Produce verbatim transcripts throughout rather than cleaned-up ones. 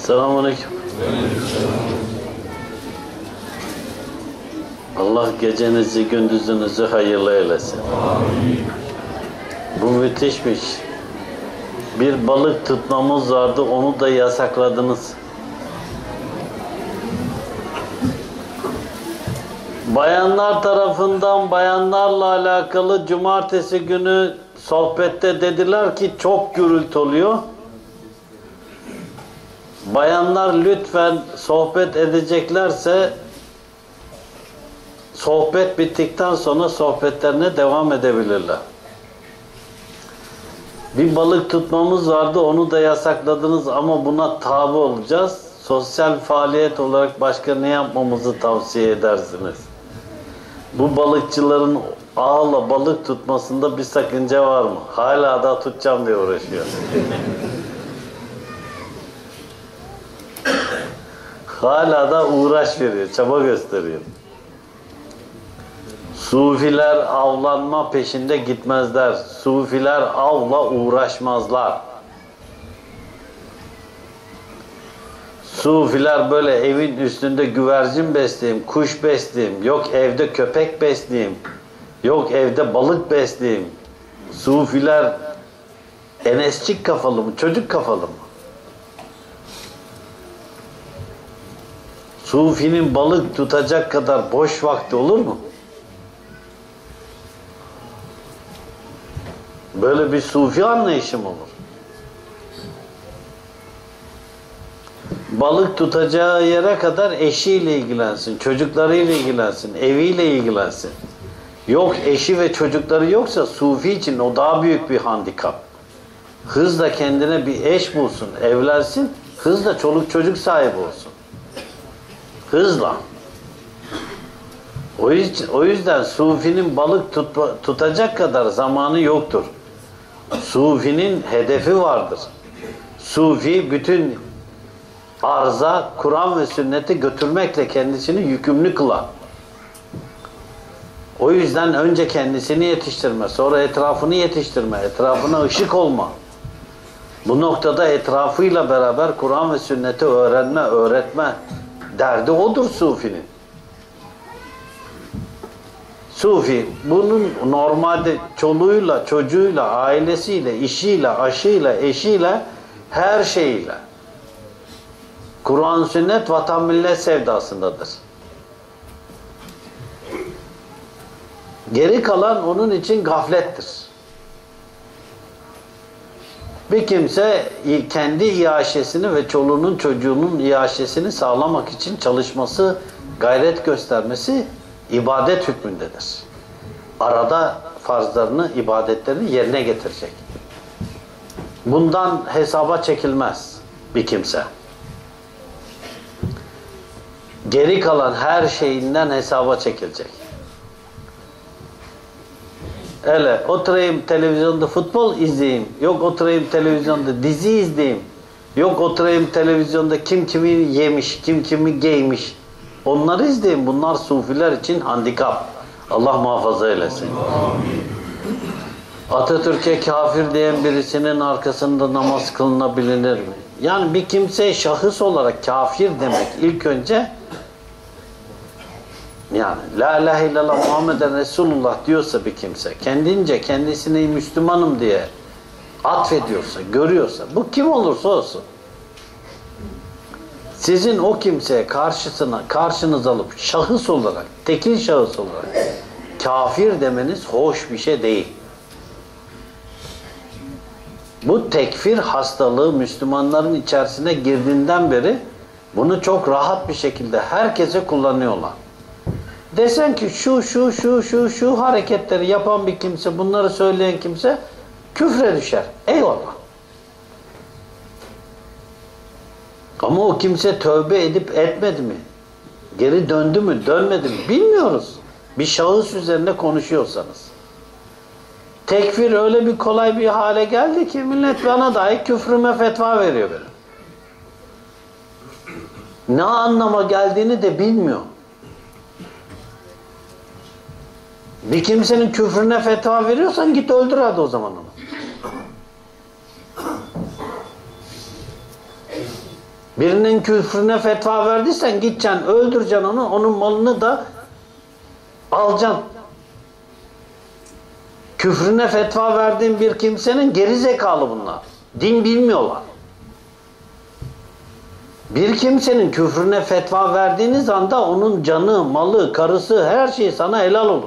Selamünaleyküm. Allah gecenizi, gündüzünüzü hayırlı eylesin. Bu müthişmiş. Bir balık tutmamız vardı, onu da yasakladınız. Bayanlar tarafından bayanlarla alakalı cumartesi günü sohbette dediler ki çok gürültü oluyor. Bayanlar lütfen sohbet edeceklerse sohbet bittikten sonra sohbetlerine devam edebilirler. Bir balık tutmamız vardı, onu da yasakladınız ama buna tabi olacağız. Sosyal faaliyet olarak başka ne yapmamızı tavsiye edersiniz? Bu balıkçıların ağla balık tutmasında bir sakınca var mı? Hala da tutacağım diye uğraşıyor. Hala da uğraş veriyor, çaba gösteriyor. Sufiler avlanma peşinde gitmezler. Sufiler avla uğraşmazlar. Sufiler böyle evin üstünde güvercin besleyeyim, kuş besleyeyim, yok evde köpek besleyeyim, yok evde balık besleyeyim. Sufiler enesçik kafalı mı, çocuk kafalı mı? Sufinin balık tutacak kadar boş vakti olur mu? Böyle bir sufi anlayışı mı olur? Balık tutacağı yere kadar eşiyle ilgilensin, çocuklarıyla ilgilensin, eviyle ilgilensin. Yok eşi ve çocukları yoksa sufi için o daha büyük bir handikap. Hızla kendine bir eş bulsun, evlensin, hızla çoluk çocuk sahibi olsun. Hızla. O yüzden, o yüzden sufinin balık tutma, tutacak kadar zamanı yoktur. Sufinin hedefi vardır. Sufi bütün arza, Kur'an ve sünneti götürmekle kendisini yükümlü kılar. O yüzden önce kendisini yetiştirme, sonra etrafını yetiştirme, etrafına ışık olma. Bu noktada etrafıyla beraber Kur'an ve sünneti öğrenme, öğretme derdi odur sufinin. Sufi bunun normalde çoluğuyla, çocuğuyla, ailesiyle, işiyle, aşıyla, eşiyle, her şeyiyle Kur'an, sünnet, vatan, millet sevdasındadır. Geri kalan onun için gaflettir. Bir kimse kendi iaşesini ve çoluğunun çocuğunun iaşesini sağlamak için çalışması, gayret göstermesi ibadet hükmündedir. Arada farzlarını, ibadetlerini yerine getirecek. Bundan hesaba çekilmez bir kimse. Geri kalan her şeyinden hesaba çekilecek. Öyle oturayım televizyonda futbol izleyeyim, yok oturayım televizyonda dizi izleyeyim, yok oturayım televizyonda kim kimi yemiş, kim kimi giymiş. Onları izleyin. Bunlar sufiler için handikap. Allah muhafaza eylesin. Atatürk'e kafir diyen birisinin arkasında namaz kılınabilir mi? Yani bir kimseye şahıs olarak kafir demek ilk önce yani la ilahe illallah Muhammeden Resulullah diyorsa bir kimse kendince kendisini Müslümanım diye atfediyorsa, görüyorsa bu kim olursa olsun sizin o kimseye karşısına karşınıza alıp şahıs olarak, tekil şahıs olarak kafir demeniz hoş bir şey değil. Bu tekfir hastalığı Müslümanların içerisine girdiğinden beri bunu çok rahat bir şekilde herkese kullanıyorlar. Desen ki şu şu şu şu şu hareketleri yapan bir kimse, bunları söyleyen kimse küfre düşer. Eyvallah. Ama o kimse tövbe edip etmedi mi? Geri döndü mü, dönmedi mi? Bilmiyoruz. Bir şahıs üzerine konuşuyorsanız. Tekfir öyle bir kolay bir hale geldi ki millet bana dahi küfrüme fetva veriyor benim. Ne anlama geldiğini de bilmiyor. Bir kimsenin küfrüne fetva veriyorsan git öldür hadi o zaman onu. Birinin küfrüne fetva verdiysen gideceksin, öldüreceksin onu, onun malını da alacaksın. Küfrüne fetva verdiğin bir kimsenin geri zekalı bunlar. Din bilmiyorlar. Bir kimsenin küfrüne fetva verdiğiniz anda onun canı, malı, karısı, her şey sana helal olur.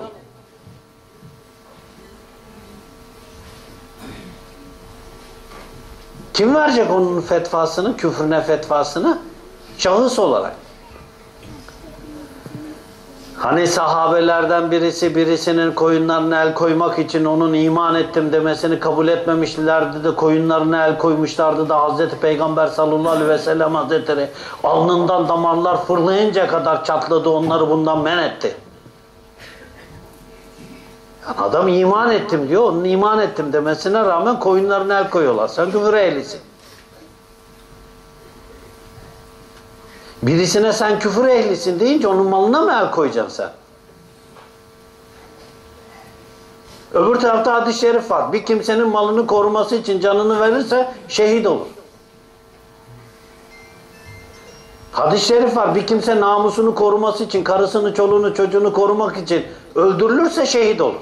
Kim verecek onun fetvasını, küfrüne fetvasını? Şahıs olarak. Hani sahabelerden birisi birisinin koyunlarına el koymak için onun iman ettim demesini kabul etmemişlerdi de koyunlarına el koymuşlardı da Hazreti Peygamber sallallahu aleyhi ve sellem Hazretleri alnından damarlar fırlayınca kadar çatladı, onları bundan men etti. Yani adam iman ettim diyor, onun iman ettim demesine rağmen koyunlarına el koyuyorlar. Sen küfür ehlisin. Birisine sen küfür ehlisin deyince onun malına mı el koyacaksın sen? Öbür tarafta hadis-i şerif var. Bir kimsenin malını koruması için canını verirse şehit olur. Hadis-i şerif var. Bir kimse namusunu koruması için, karısını, çoluğunu, çocuğunu korumak için öldürülürse şehit olur.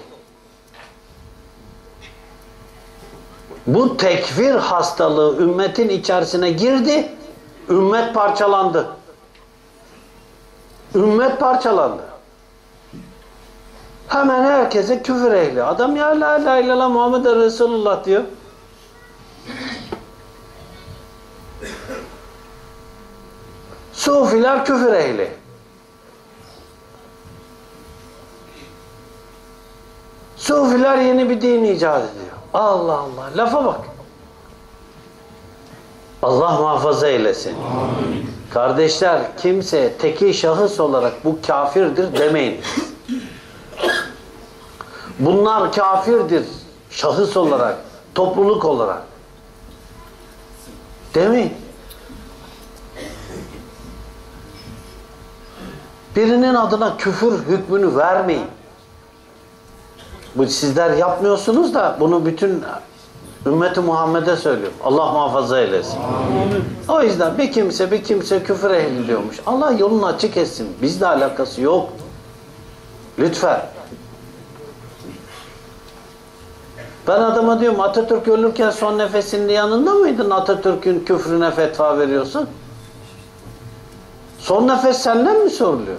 Bu tekfir hastalığı ümmetin içerisine girdi. Ümmet parçalandı. Ümmet parçalandı. Hemen herkese küfür ehli. Adam ya la ilahe illallah Muhammed Resulullah diyor. Sufiler küfür ehli. Sufiler yeni bir din icat ediyor. Allah Allah. Lafa bak. Allah muhafaza eylesin. Amin. Kardeşler, kimse teki şahıs olarak bu kafirdir demeyin. Bunlar kafirdir şahıs olarak, topluluk olarak demeyin. Birinin adına küfür hükmünü vermeyin. Bu sizler yapmıyorsunuz da bunu bütün ümmeti Muhammed'e söylüyorum. Allah muhafaza eylesin. Amin. O yüzden bir kimse bir kimse küfür ehli diyormuş. Allah yolunu açık etsin. Bizle alakası yok. Lütfen. Ben adama diyorum Atatürk ölürken son nefesinin yanında mıydın? Atatürk'ün küfrüne fetva veriyorsun. Son nefes senden mi soruluyor?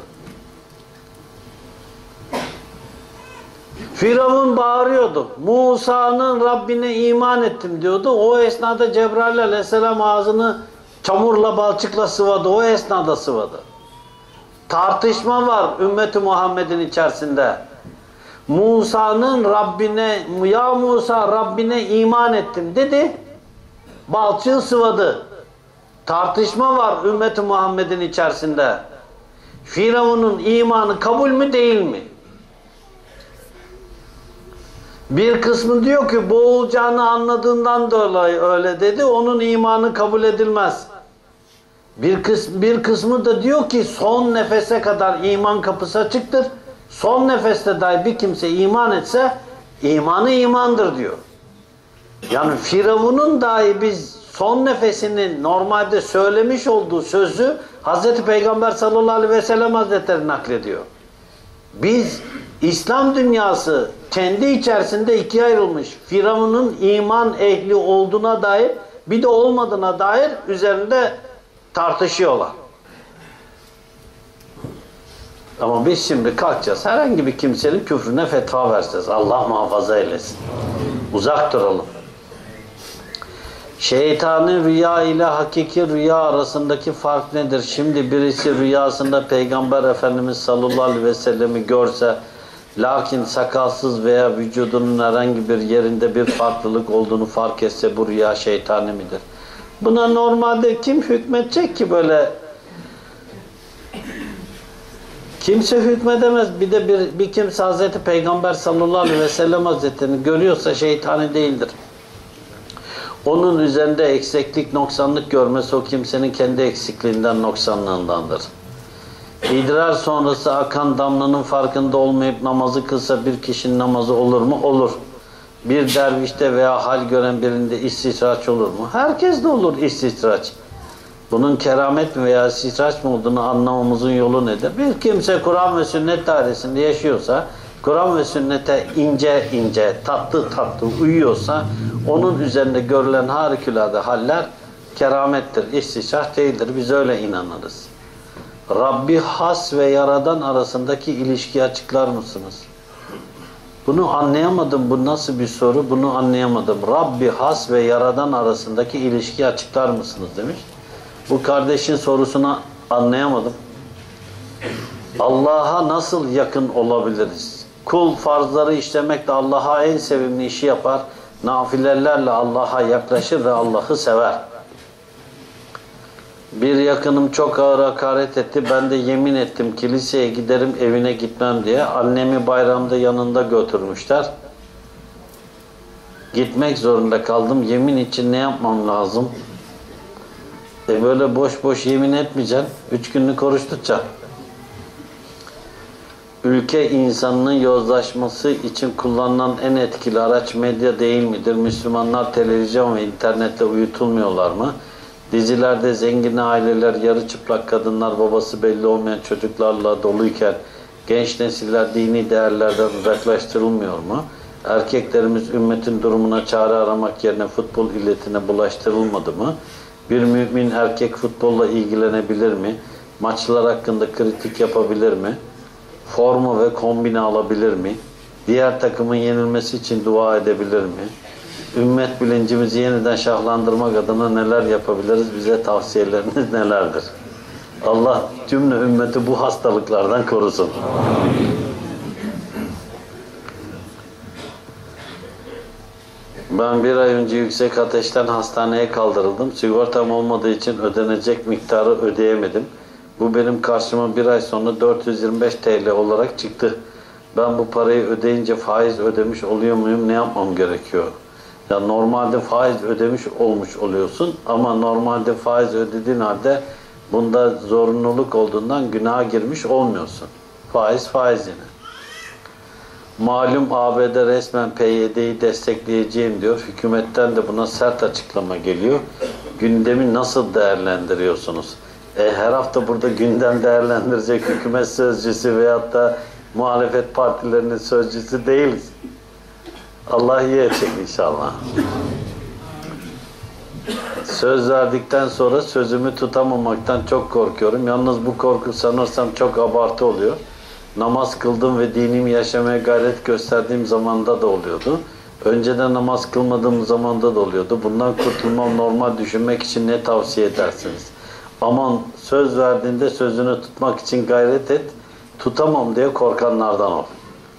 Firavun bağırıyordu. Musa'nın Rabbine iman ettim diyordu. O esnada Cebrail aleyhisselam ağzını çamurla balçıkla sıvadı. O esnada sıvadı. Tartışma var ümmeti Muhammed'in içerisinde. Musa'nın Rabbine, ya Musa Rabbine iman ettim dedi. Balçığı sıvadı. Tartışma var ümmeti Muhammed'in içerisinde. Firavun'un imanı kabul mü değil mi? Bir kısmı diyor ki boğulacağını anladığından dolayı öyle dedi. Onun imanı kabul edilmez. Bir kısmı, bir kısmı da diyor ki son nefese kadar iman kapısı açıktır. Son nefeste dahi bir kimse iman etse imanı imandır diyor. Yani Firavun'un dahi biz son nefesinin normalde söylemiş olduğu sözü Hazreti Peygamber sallallahu aleyhi ve sellem Hazretleri naklediyor. Biz İslam dünyası kendi içerisinde ikiye ayrılmış. Firavun'un iman ehli olduğuna dair bir de olmadığına dair üzerinde tartışıyorlar. Ama biz şimdi kalkacağız. Herhangi bir kimsenin küfrüne fetva vereceğiz. Allah muhafaza eylesin. Uzak duralım. Şeytanın rüya ile hakiki rüya arasındaki fark nedir? Şimdi birisi rüyasında Peygamber Efendimiz sallallahu aleyhi ve sellem'i görse lakin sakalsız veya vücudunun herhangi bir yerinde bir farklılık olduğunu fark etse bu rüya şeytani midir? Buna normalde kim hükmedecek ki böyle? Kimse hükmedemez. Bir de bir, bir kimse Hazreti Peygamber sallallahu aleyhi ve sellem Hazretlerini görüyorsa şeytani değildir. Onun üzerinde eksiklik, noksanlık görmesi o kimsenin kendi eksikliğinden, noksanlığındandır. İdrar sonrası akan damlanın farkında olmayıp namazı kılsa bir kişinin namazı olur mu? Olur. Bir dervişte veya hal gören birinde istihraç olur mu? Herkes de olur istihraç. Bunun keramet mi veya sihraç mı olduğunu anlamamızın yolu nedir? Bir kimse Kur'an ve sünnet dairesinde yaşıyorsa, Kur'an ve sünnete ince ince, tatlı tatlı uyuyorsa, onun üzerinde görülen harikulade haller keramettir, istişrah değildir. Biz öyle inanırız. Rabbi has ve yaradan arasındaki ilişkiyi açıklar mısınız? Bunu anlayamadım. Bu nasıl bir soru? Bunu anlayamadım. Rabbi has ve yaradan arasındaki ilişkiyi açıklar mısınız demiş. Bu kardeşin sorusunu anlayamadım. Allah'a nasıl yakın olabiliriz? Kul farzları işlemekle Allah'a en sevimli işi yapar. Nafilelerle Allah'a yaklaşır ve Allah'ı sever. Bir yakınım çok ağır hakaret etti. Ben de yemin ettim kiliseye giderim, evine gitmem diye. Annemi bayramda yanında götürmüşler. Gitmek zorunda kaldım. Yemin için ne yapmam lazım? E böyle boş boş yemin etmeyeceksin. Üç günlük oruç tutacaksın. Ülke insanının yozlaşması için kullanılan en etkili araç medya değil midir? Müslümanlar televizyon ve internetle uyutulmuyorlar mı? Dizilerde zengin aileler, yarı çıplak kadınlar, babası belli olmayan çocuklarla doluyken genç nesiller dini değerlerden uzaklaştırılmıyor mu? Erkeklerimiz ümmetin durumuna çare aramak yerine futbol illetine bulaştırılmadı mı? Bir mümin erkek futbolla ilgilenebilir mi? Maçlar hakkında kritik yapabilir mi? Forma ve kombine alabilir mi? Diğer takımın yenilmesi için dua edebilir mi? Ümmet bilincimizi yeniden şahlandırmak adına neler yapabiliriz? Bize tavsiyeleriniz nelerdir? Allah cümle ümmeti bu hastalıklardan korusun. Ben bir ay önce yüksek ateşten hastaneye kaldırıldım. Sigortam olmadığı için ödenecek miktarı ödeyemedim. Bu benim karşıma bir ay sonra dört yüz yirmi beş TL olarak çıktı. Ben bu parayı ödeyince faiz ödemiş oluyor muyum? Ne yapmam gerekiyor? Ya normalde faiz ödemiş olmuş oluyorsun ama normalde faiz ödediğin halde bunda zorunluluk olduğundan günaha girmiş olmuyorsun. Faiz faiz yine. Malum A B D resmen P Y D'yi destekleyeceğim diyor. Hükümetten de buna sert açıklama geliyor. Gündemi nasıl değerlendiriyorsunuz? E, her hafta burada gündem değerlendirecek hükümet sözcüsü veyahut da muhalefet partilerinin sözcüsü değiliz. Allah iyi edecek inşallah. Söz verdikten sonra sözümü tutamamaktan çok korkuyorum. Yalnız bu korku sanırsam çok abartı oluyor. Namaz kıldım ve dinimi yaşamaya gayret gösterdiğim zamanda da oluyordu. Önceden namaz kılmadığım zamanda da oluyordu. Bundan kurtulmam, normal düşünmek için ne tavsiye edersiniz? Aman söz verdiğinde sözünü tutmak için gayret et. Tutamam diye korkanlardan ol.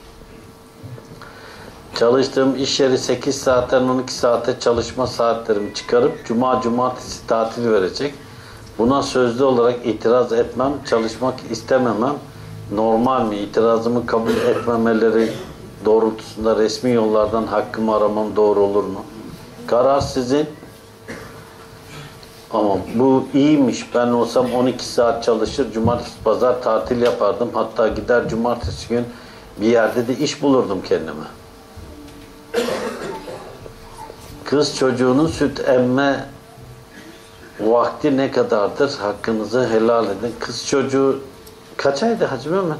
Çalıştığım iş yeri sekiz saatten on iki saate çalışma saatlerimi çıkarıp cuma cumartesi tatil verecek. Buna sözlü olarak itiraz etmem, çalışmak istememem normal mi? İtirazımı kabul etmemeleri doğrultusunda resmi yollardan hakkımı aramam doğru olur mu? Karar sizin. Ama bu iyiymiş. Ben olsam on iki saat çalışır, cumartesi pazar tatil yapardım. Hatta gider cumartesi gün bir yerde de iş bulurdum kendime. Kız çocuğunun süt emme vakti ne kadardır? Hakkınızı helal edin. Kız çocuğu kaç aydı Hacı Mehmet?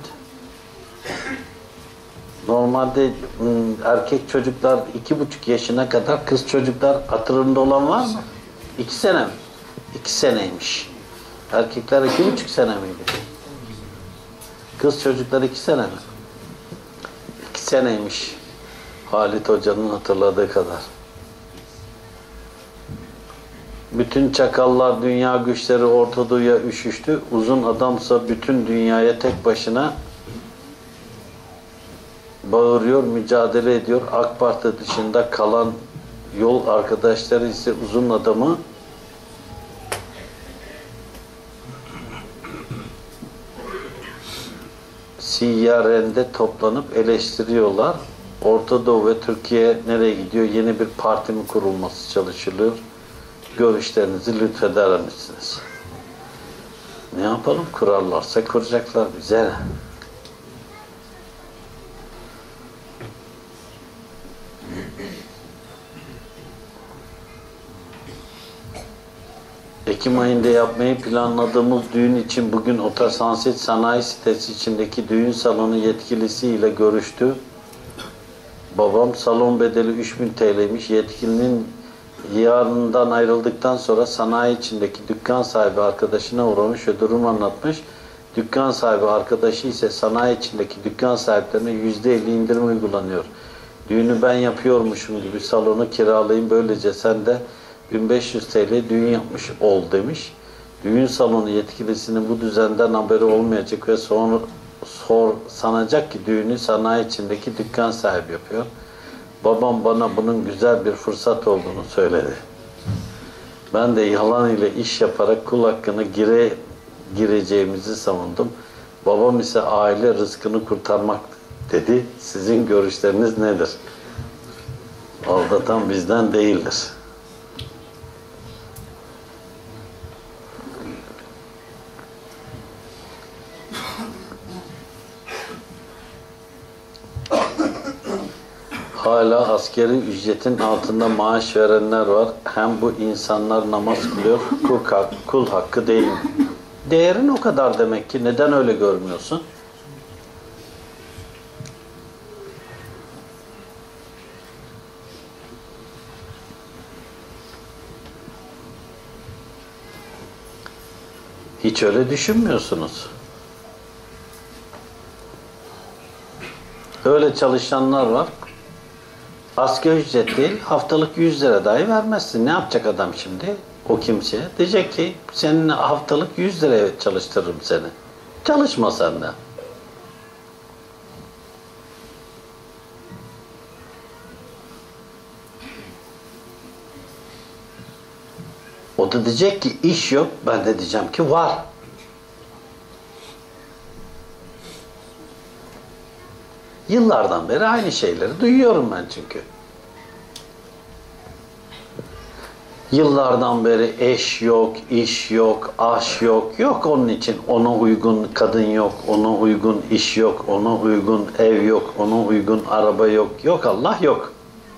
Normalde erkek çocuklar iki buçuk yaşına kadar, kız çocuklar hatırında olan var mı? İki sene mi? İki seneymiş. Erkekler iki buçuk sene miydi? Kız çocuklar iki sene mi? İki seneymiş. Halit Hoca'nın hatırladığı kadar. Bütün çakallar, dünya güçleri Orta Doğu'ya üşüştü. Uzun adamsa bütün dünyaya tek başına bağırıyor, mücadele ediyor. AK Parti dışında kalan yol arkadaşları ise uzun adamı Siyaren'de toplanıp eleştiriyorlar. Orta Doğu ve Türkiye nereye gidiyor? Yeni bir parti mi kurulması çalışılıyor? Görüşlerinizi lütfeder misiniz? Ne yapalım? Kurarlarsa kuracaklar bize. E Ekim ayında yapmayı planladığımız düğün için bugün Otosansit Sanayi Sitesi içindeki düğün salonu yetkilisiyle görüştü. Babam salon bedeli üç bin T L'ymiş. Yetkilinin yarından ayrıldıktan sonra sanayi içindeki dükkan sahibi arkadaşına uğramış ve durum anlatmış. Dükkan sahibi arkadaşı ise sanayi içindeki dükkan sahiplerine yüzde elli indirim uygulanıyor. Düğünü ben yapıyormuşum gibi salonu kiralayın, böylece sen de bin beş yüz T L düğün yapmış ol demiş. Düğün salonu yetkilisinin bu düzenden haberi olmayacak ve sonra sor, sanacak ki düğünü sanayi içindeki dükkan sahibi yapıyor. Babam bana bunun güzel bir fırsat olduğunu söyledi. Ben de yalan ile iş yaparak kul hakkını gire, gireceğimizi savundum. Babam ise aile rızkını kurtarmak dedi. Sizin görüşleriniz nedir? Aldatan bizden değildir. Hala askeri ücretin altında maaş verenler var. Hem bu insanlar namaz kılıyor, kul, hak, kul hakkı değil mi? Değerin o kadar demek ki. Neden öyle görmüyorsun? Hiç öyle düşünmüyorsunuz. Öyle çalışanlar var. Asgari ücret değil, haftalık yüz lira dahi vermezsin. Ne yapacak adam şimdi? O kimse diyecek ki senin haftalık yüz liraya çalıştırırım seni. Çalışma sen de. O da diyecek ki iş yok. Ben de diyeceğim ki var. Yıllardan beri aynı şeyleri duyuyorum ben çünkü. Yıllardan beri eş yok, iş yok, aş yok. Yok onun için ona uygun kadın yok, ona uygun iş yok, ona uygun ev yok, ona uygun araba yok. Yok Allah yok.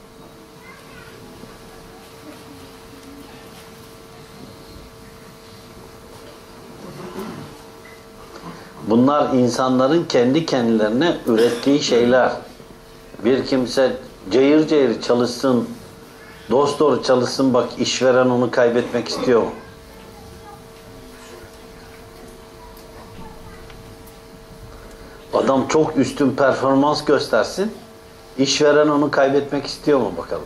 Bunlar insanların kendi kendilerine ürettiği şeyler. Bir kimse cayır cayır çalışsın, dost doğru çalışsın, bak işveren onu kaybetmek istiyor mu? Adam çok üstün performans göstersin, işveren onu kaybetmek istiyor mu bakalım?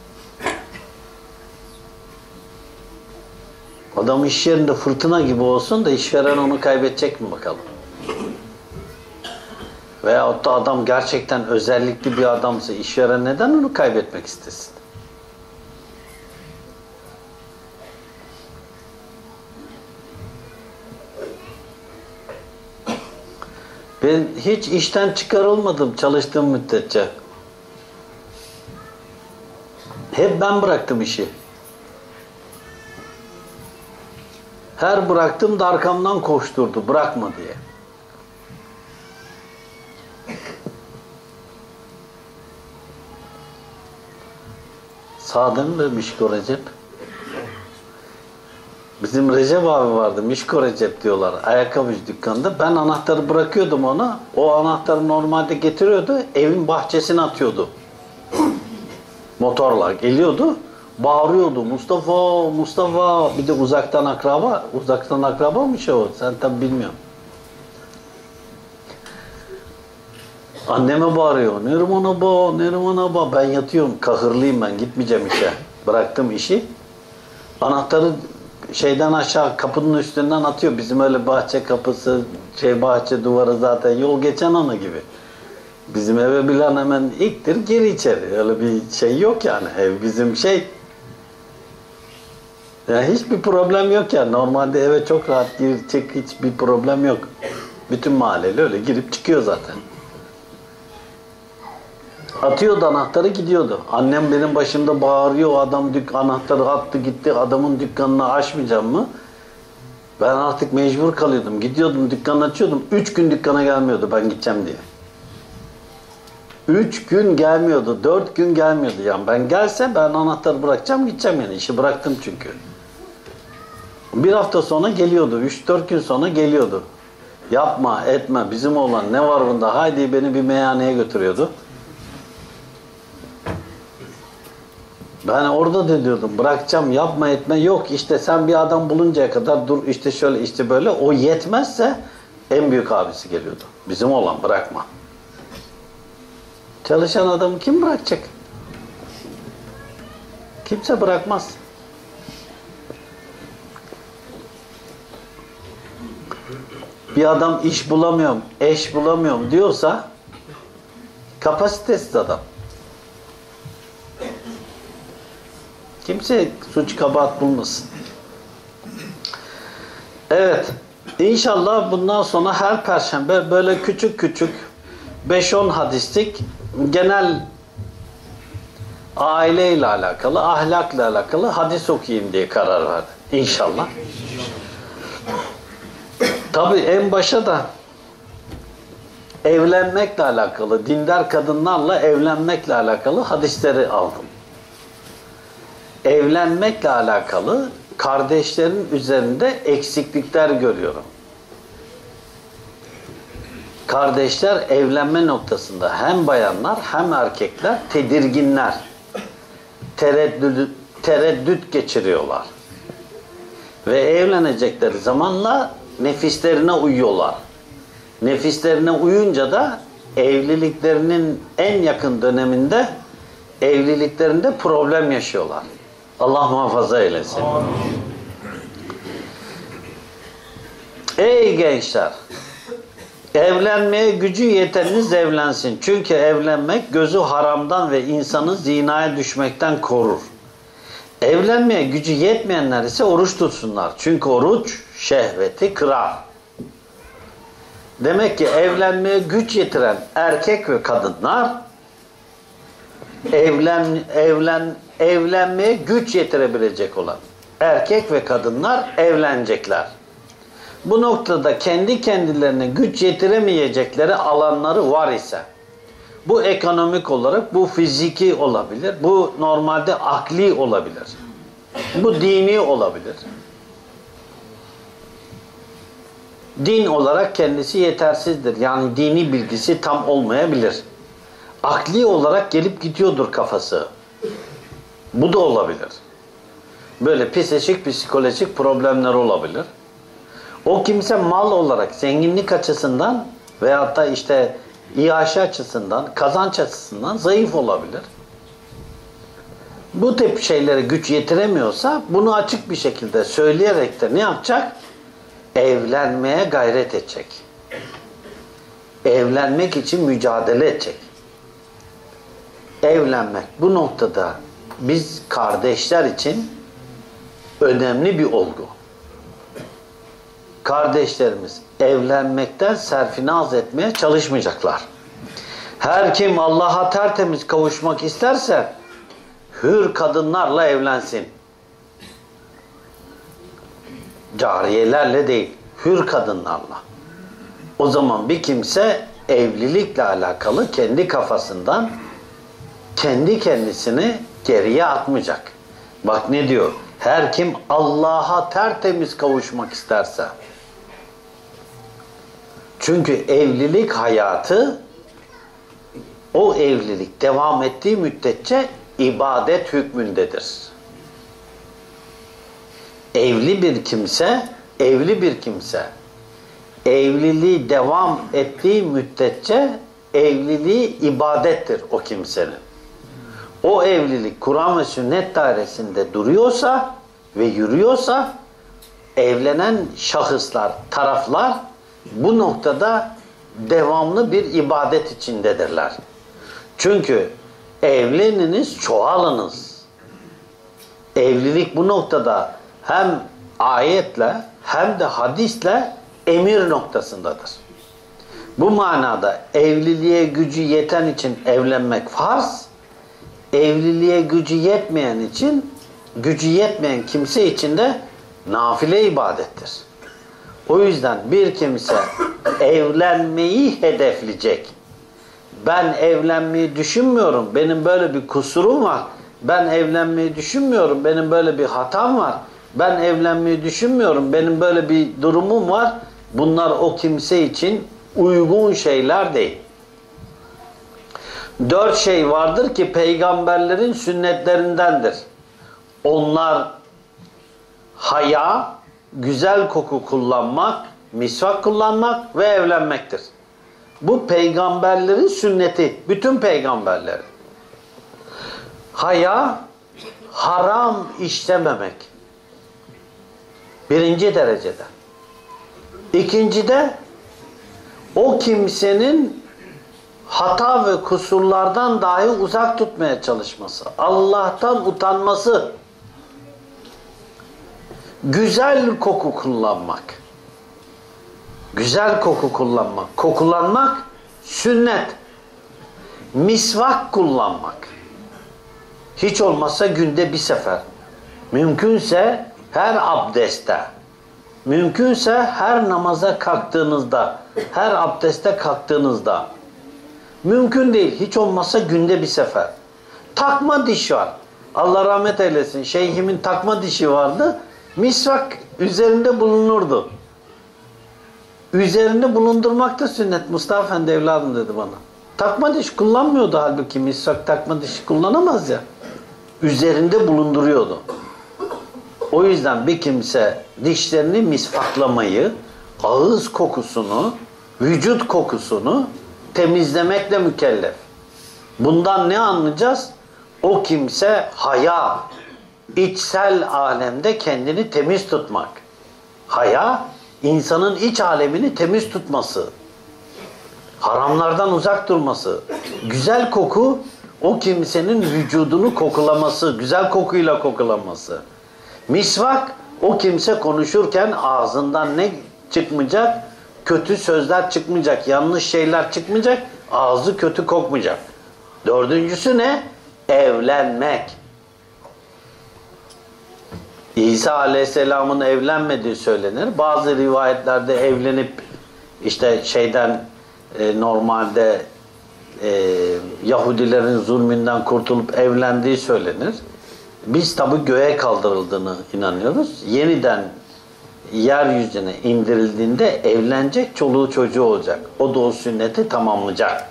Adam iş yerinde fırtına gibi olsun da işveren onu kaybedecek mi bakalım? Veyahut da adam gerçekten özellikli bir adamsa işveren neden onu kaybetmek istesin? Ben hiç işten çıkarılmadım çalıştığım müddetçe. Hep ben bıraktım işi. Her bıraktım da arkamdan koşturdu, bırakma diye. Sağ mı Mişko Recep? Bizim Recep abi vardı, Mişko Recep diyorlar, ayakkabıcı dükkanında. Ben anahtarı bırakıyordum ona, o anahtarı normalde getiriyordu, evin bahçesine atıyordu. Motorla geliyordu, bağırıyordu, Mustafa, Mustafa, bir de uzaktan akraba, uzaktan akrabamış o, sen tabi bilmiyorsun. Anneme bağırıyor, Neriman abla, Neriman abla, ben yatıyorum, kahırlıyım ben, gitmeyeceğim işe. Bıraktım işi, anahtarı şeyden aşağı kapının üstünden atıyor. Bizim öyle bahçe kapısı, şey bahçe duvarı zaten yol geçen ana gibi. Bizim eve bilen hemen iktir geri içeri. Öyle bir şey yok yani. Ev bizim şey. Yani hiçbir problem yok yani. Normalde eve çok rahat gir çık, hiçbir problem yok. Bütün mahalleli öyle girip çıkıyor zaten. Atıyordu anahtarı, gidiyordu. Annem benim başımda bağırıyor, o adam dük anahtarı attı gitti, adamın dükkanını açmayacağım mı? Ben artık mecbur kalıyordum. Gidiyordum, dükkanı açıyordum. Üç gün dükkana gelmiyordu ben gideceğim diye. Üç gün gelmiyordu, dört gün gelmiyordu. Yani ben gelse ben anahtarı bırakacağım, gideceğim yani. İşi bıraktım çünkü. Bir hafta sonra geliyordu. Üç dört gün sonra geliyordu. Yapma etme bizim oğlan ne var bunda haydi beni bir meyhaneye götürüyordu. Ben orada da diyordum bırakacağım yapma etme yok işte sen bir adam buluncaya kadar dur işte şöyle işte böyle o yetmezse en büyük abisi geliyordu. Bizim oğlan bırakma. Çalışan adamı kim bırakacak? Kimse bırakmaz. Bir adam iş bulamıyorum, eş bulamıyorum diyorsa kapasitesiz adam. Kimse suç kabahat bulmasın. Evet. İnşallah bundan sonra her perşembe böyle küçük küçük beş on hadislik genel aileyle alakalı, ahlakla alakalı hadis okuyayım diye karar verdim. İnşallah. Tabii en başa da evlenmekle alakalı, dindar kadınlarla evlenmekle alakalı hadisleri aldım. Evlenmekle alakalı kardeşlerin üzerinde eksiklikler görüyorum. Kardeşler evlenme noktasında hem bayanlar hem erkekler tedirginler. Tereddüt, tereddüt geçiriyorlar. Ve evlenecekleri zamanla nefislerine uyuyorlar. Nefislerine uyunca da evliliklerinin en yakın döneminde evliliklerinde problem yaşıyorlar. Allah muhafaza eylesin. Amin. Ey gençler! Evlenmeye gücü yeteniniz evlensin. Çünkü evlenmek gözü haramdan ve insanı zinaya düşmekten korur. Evlenmeye gücü yetmeyenler ise oruç tutsunlar. Çünkü oruç şehveti kırar. Demek ki evlenmeye güç yetiren erkek ve kadınlar evlen evlen evlenmeye güç yetirebilecek olan erkek ve kadınlar evlenecekler. Bu noktada kendi kendilerine güç yetiremeyecekleri alanları var ise bu ekonomik olarak, bu fiziki olabilir, bu normalde akli olabilir, bu dini olabilir. Din olarak kendisi yetersizdir. Yani dini bilgisi tam olmayabilir. Akli olarak gelip gidiyordur kafası. Bu da olabilir. Böyle psikolojik, psikolojik problemler olabilir. O kimse mal olarak, zenginlik açısından veyahut da işte iaşe açısından, kazanç açısından zayıf olabilir. Bu tip şeylere güç yetiremiyorsa bunu açık bir şekilde söyleyerek de ne yapacak? Evlenmeye gayret edecek. Evlenmek için mücadele edecek. Evlenmek bu noktada biz kardeşler için önemli bir olgu. Kardeşlerimiz evlenmekten serfinaz etmeye çalışmayacaklar. Her kim Allah'a tertemiz kavuşmak isterse hür kadınlarla evlensin. Cariyelerle değil, hür kadınlarla. O zaman bir kimse evlilikle alakalı kendi kafasından kendi kendisini geriye atmayacak. Bak ne diyor? Her kim Allah'a tertemiz kavuşmak isterse. Çünkü evlilik hayatı o evlilik devam ettiği müddetçe ibadet hükmündedir. Evli bir kimse, evli bir kimse evliliği devam ettiği müddetçe evliliği ibadettir o kimsenin. O evlilik Kur'an ve sünnet dairesinde duruyorsa ve yürüyorsa evlenen şahıslar, taraflar bu noktada devamlı bir ibadet içindedirler. Çünkü evleniniz, çoğalınız. Evlilik bu noktada hem ayetle hem de hadisle emir noktasındadır. Bu manada evliliğe gücü yeten için evlenmek farz, evliliğe gücü yetmeyen için, gücü yetmeyen kimse için de nafile ibadettir. O yüzden bir kimse evlenmeyi hedefleyecek. Ben evlenmeyi düşünmüyorum, benim böyle bir kusurum var. Ben evlenmeyi düşünmüyorum, benim böyle bir hatam var. ben evlenmeyi düşünmüyorum, benim böyle bir durumum var. Bunlar o kimse için uygun şeyler değil. Dört şey vardır ki peygamberlerin sünnetlerindendir. Onlar haya, güzel koku kullanmak, misvak kullanmak ve evlenmektir. Bu peygamberlerin sünneti. Bütün peygamberlerin. Haya, haram işlememek. Birinci derecede. İkincide, o kimsenin hata ve kusurlardan dahi uzak tutmaya çalışması. Allah'tan utanması. Güzel koku kullanmak. Güzel koku kullanmak. Kokulanmak sünnet. Misvak kullanmak. Hiç olmazsa günde bir sefer. Mümkünse her abdestte. Mümkünse her namaza kalktığınızda. Her abdeste kalktığınızda. Mümkün değil. Hiç olmazsa günde bir sefer. Takma diş var. Allah rahmet eylesin. Şeyhimin takma dişi vardı. Misvak üzerinde bulunurdu. Üzerinde bulundurmak da sünnet. Mustafa Efendi evladım dedi bana. Takma diş kullanmıyordu halbuki. Misvak takma dişi kullanamaz ya. Üzerinde bulunduruyordu. O yüzden bir kimse dişlerini misvaklamayı, ağız kokusunu, vücut kokusunu temizlemekle mükellef. Bundan ne anlayacağız? O kimse haya, içsel alemde kendini temiz tutmak. Haya, insanın iç alemini temiz tutması. Haramlardan uzak durması. Güzel koku, o kimsenin vücudunu kokulaması, güzel kokuyla kokulaması. Misvak, o kimse konuşurken ağzından ne çıkmayacak? Kötü sözler çıkmayacak, yanlış şeyler çıkmayacak, ağzı kötü kokmayacak. Dördüncüsü ne? Evlenmek. İsa Aleyhisselam'ın evlenmediği söylenir. Bazı rivayetlerde evlenip işte şeyden e, normalde e, Yahudilerin zulmünden kurtulup evlendiği söylenir. Biz tabi göğe kaldırıldığını inanıyoruz. Yeniden yeryüzüne indirildiğinde evlenecek, çoluğu çocuğu olacak. O da o sünneti tamamlayacak.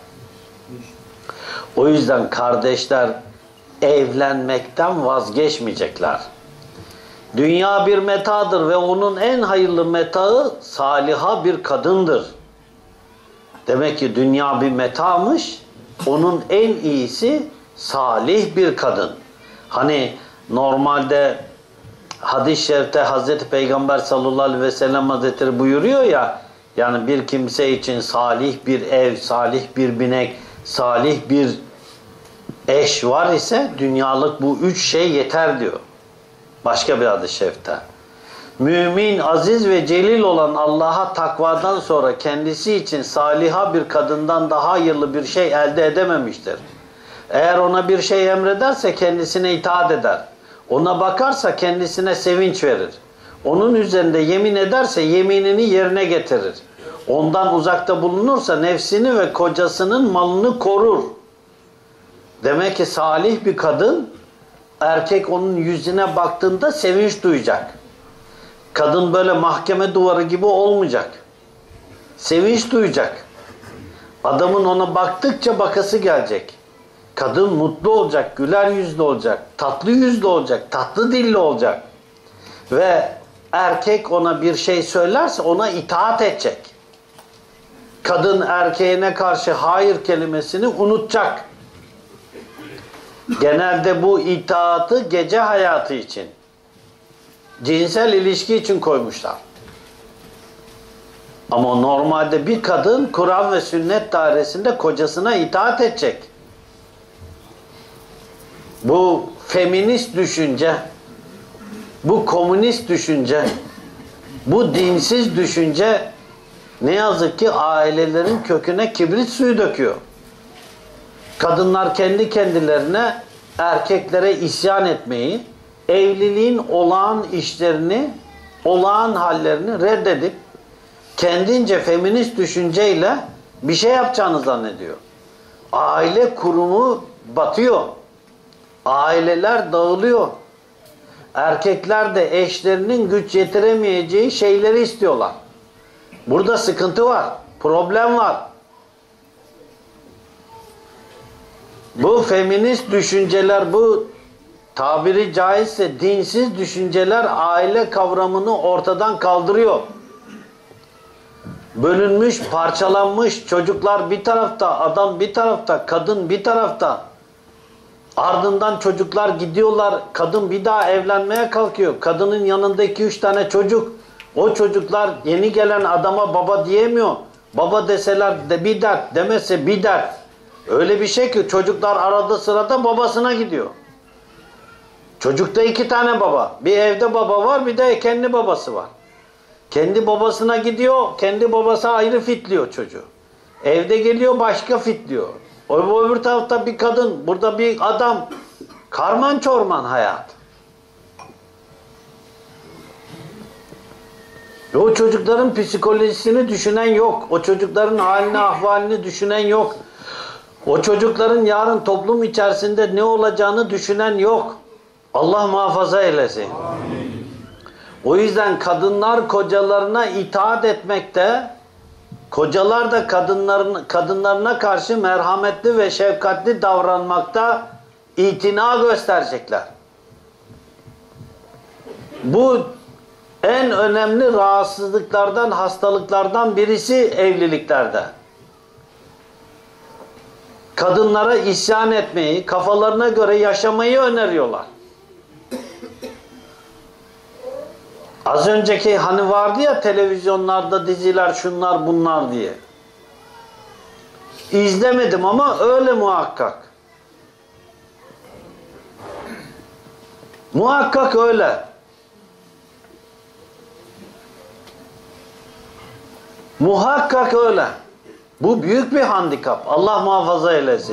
O yüzden kardeşler evlenmekten vazgeçmeyecekler. Dünya bir metadır ve onun en hayırlı metaı saliha bir kadındır. Demek ki dünya bir metamış, onun en iyisi salih bir kadın. Hani normalde hadis-i şerifte Hazreti Peygamber sallallahu aleyhi ve sellem Hazretleri buyuruyor ya, yani bir kimse için salih bir ev, salih bir binek, salih bir eş var ise dünyalık bu üç şey yeter diyor. Başka bir hadis-i şerifte. Mümin, aziz ve celil olan Allah'a takvadan sonra kendisi için saliha bir kadından daha hayırlı bir şey elde edememiştir. Eğer ona bir şey emrederse kendisine itaat eder. Ona bakarsa kendisine sevinç verir. Onun üzerinde yemin ederse yeminini yerine getirir. Ondan uzakta bulunursa nefsini ve kocasının malını korur. Demek ki salih bir kadın, erkek onun yüzüne baktığında sevinç duyacak. Kadın böyle mahkeme duvarı gibi olmayacak. Sevinç duyacak. Adamın ona baktıkça bakası gelecek. Kadın mutlu olacak, güler yüzlü olacak, tatlı yüzlü olacak, tatlı dilli olacak. Ve erkek ona bir şey söylerse ona itaat edecek. Kadın erkeğine karşı hayır kelimesini unutacak. Genelde bu itaatı gece hayatı için, cinsel ilişki için koymuşlar. Ama normalde bir kadın Kur'an ve sünnet dairesinde kocasına itaat edecek. Bu feminist düşünce, bu komünist düşünce, bu dinsiz düşünce ne yazık ki ailelerin köküne kibrit suyu döküyor. Kadınlar kendi kendilerine erkeklere isyan etmeyi, evliliğin olağan işlerini, olağan hallerini reddedip kendince feminist düşünceyle bir şey yapacağını zannediyor. Aile kurumu batıyor. Aileler dağılıyor. Erkekler de eşlerinin güç yetiremeyeceği şeyleri istiyorlar. Burada sıkıntı var. Problem var. Bu feminist düşünceler, bu tabiri caizse dinsiz düşünceler aile kavramını ortadan kaldırıyor. Bölünmüş, parçalanmış, çocuklar bir tarafta, adam bir tarafta, kadın bir tarafta. Ardından çocuklar gidiyorlar, kadın bir daha evlenmeye kalkıyor. Kadının yanında iki üç tane çocuk. O çocuklar yeni gelen adama baba diyemiyor. Baba deseler de bir dert, demese bir dert. Öyle bir şey ki çocuklar arada sırada babasına gidiyor. Çocukta iki tane baba. Bir evde baba var, bir de kendi babası var. Kendi babasına gidiyor, kendi babası ayrı fitliyor çocuğu. Evde geliyor, başka fitliyor. O öbür tarafta bir kadın, burada bir adam. Karman çorman hayat. O çocukların psikolojisini düşünen yok. O çocukların halini, ahvalini düşünen yok. O çocukların yarın toplum içerisinde ne olacağını düşünen yok. Allah muhafaza eylesin. Amin. O yüzden kadınlar kocalarına itaat etmekte, kocalar da kadınların, kadınlarına karşı merhametli ve şefkatli davranmakta itina gösterecekler. Bu en önemli rahatsızlıklardan, hastalıklardan birisi evliliklerde. Kadınlara isyan etmeyi, kafalarına göre yaşamayı öneriyorlar. Az önceki hani vardı ya televizyonlarda diziler şunlar bunlar diye. İzlemedim ama öyle muhakkak. Muhakkak öyle. Muhakkak öyle. Bu büyük bir handikap. Allah muhafaza eylesin.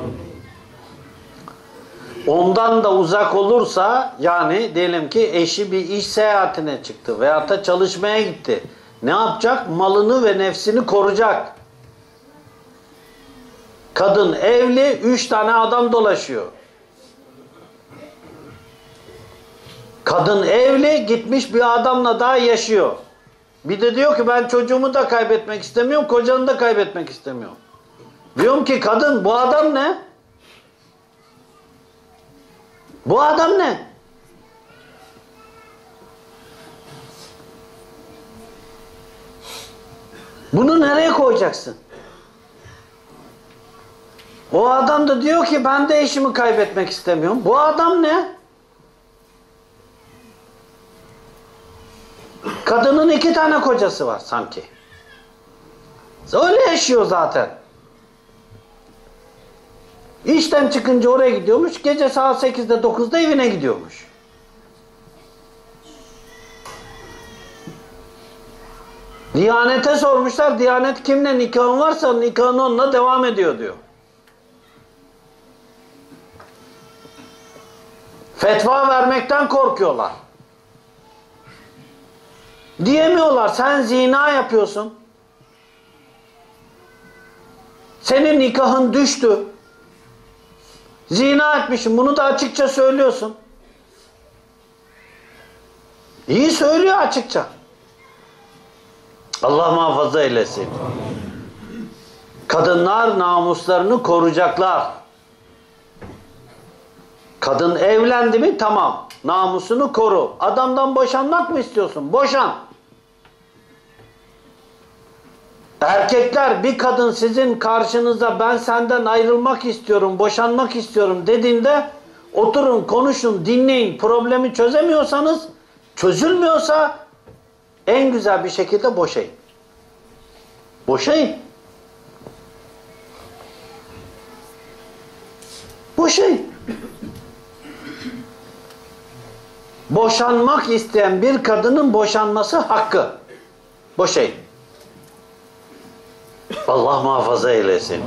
Ondan da uzak olursa, yani diyelim ki eşi bir iş seyahatine çıktı veyahut da çalışmaya gitti. Ne yapacak? Malını ve nefsini koruyacak. Kadın evli, üç tane adam dolaşıyor. Kadın evli, gitmiş bir adamla daha yaşıyor. Bir de diyor ki ben çocuğumu da kaybetmek istemiyorum, kocanı da kaybetmek istemiyorum. Diyorum ki kadın, bu adam ne? Bu adam ne? Bunu nereye koyacaksın? O adam da diyor ki ben de eşimi kaybetmek istemiyorum. Bu adam ne? Kadının iki tane kocası var sanki. Öyle yaşıyor zaten. İşten çıkınca oraya gidiyormuş, gece saat sekizde dokuzda evine gidiyormuş. Diyanete sormuşlar, Diyanet kimle nikahın varsa nikahın onunla devam ediyor diyor. Fetva vermekten korkuyorlar. Diyemiyorlar, sen zina yapıyorsun. Senin nikahın düştü. Zina etmişsin, bunu da açıkça söylüyorsun. İyi söylüyor açıkça. Allah muhafaza eylesin. Kadınlar namuslarını koruyacaklar. Kadın evlendi mi? Tamam. Namusunu koru. Adamdan boşanmak mı istiyorsun? Boşan. Erkekler, bir kadın sizin karşınıza ben senden ayrılmak istiyorum, boşanmak istiyorum dediğinde oturun, konuşun, dinleyin. Problemi çözemiyorsanız, çözülmüyorsa en güzel bir şekilde boşayın. Boşayın. Boşayın. Boşanmak isteyen bir kadının boşanması hakkı. Boşayın. Allah muhafaza eylesin.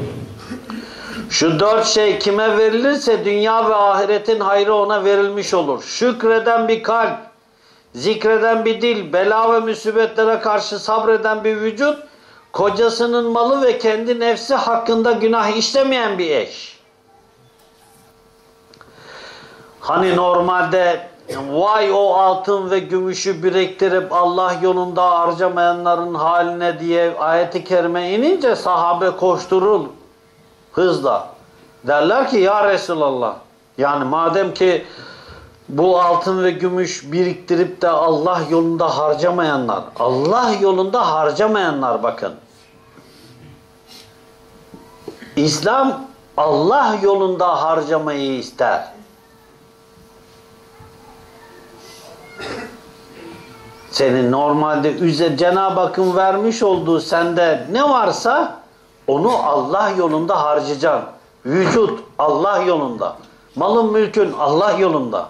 Şu dört şey kime verilirse dünya ve ahiretin hayrı ona verilmiş olur. Şükreden bir kalp, zikreden bir dil, bela ve musibetlere karşı sabreden bir vücut, kocasının malı ve kendi nefsi hakkında günah işlemeyen bir eş. Hani normalde vay o altın ve gümüşü biriktirip Allah yolunda harcamayanların haline diye ayet-i kerime inince sahabe koşturur hızla. Derler ki ya Resulallah, yani madem ki bu altın ve gümüş biriktirip de Allah yolunda harcamayanlar, Allah yolunda harcamayanlar bakın. İslam Allah yolunda harcamayı ister. Senin normalde üze Cenab-ı Hakk'ın vermiş olduğu sende ne varsa onu Allah yolunda harcayacaksın. Vücut Allah yolunda. Malın mülkün Allah yolunda.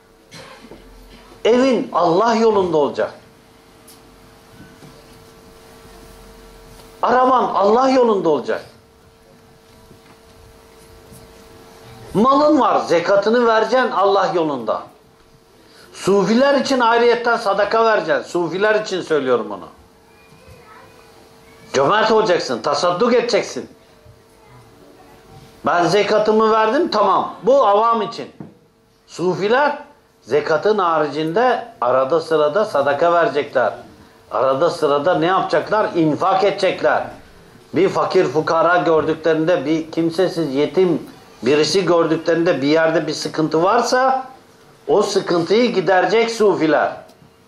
Evin Allah yolunda olacak. Araban Allah yolunda olacak. Malın var, zekatını vereceksin Allah yolunda. Sufiler için ayrıyetten sadaka vereceksin. Sufiler için söylüyorum onu. Cömert olacaksın, tasadduk edeceksin. Ben zekatımı verdim, tamam. Bu avam için. Sufiler zekatın haricinde arada sırada sadaka verecekler. Arada sırada ne yapacaklar? İnfak edecekler. Bir fakir fukara gördüklerinde, bir kimsesiz yetim birisi gördüklerinde bir yerde bir sıkıntı varsa o sıkıntıyı giderecek sufiler.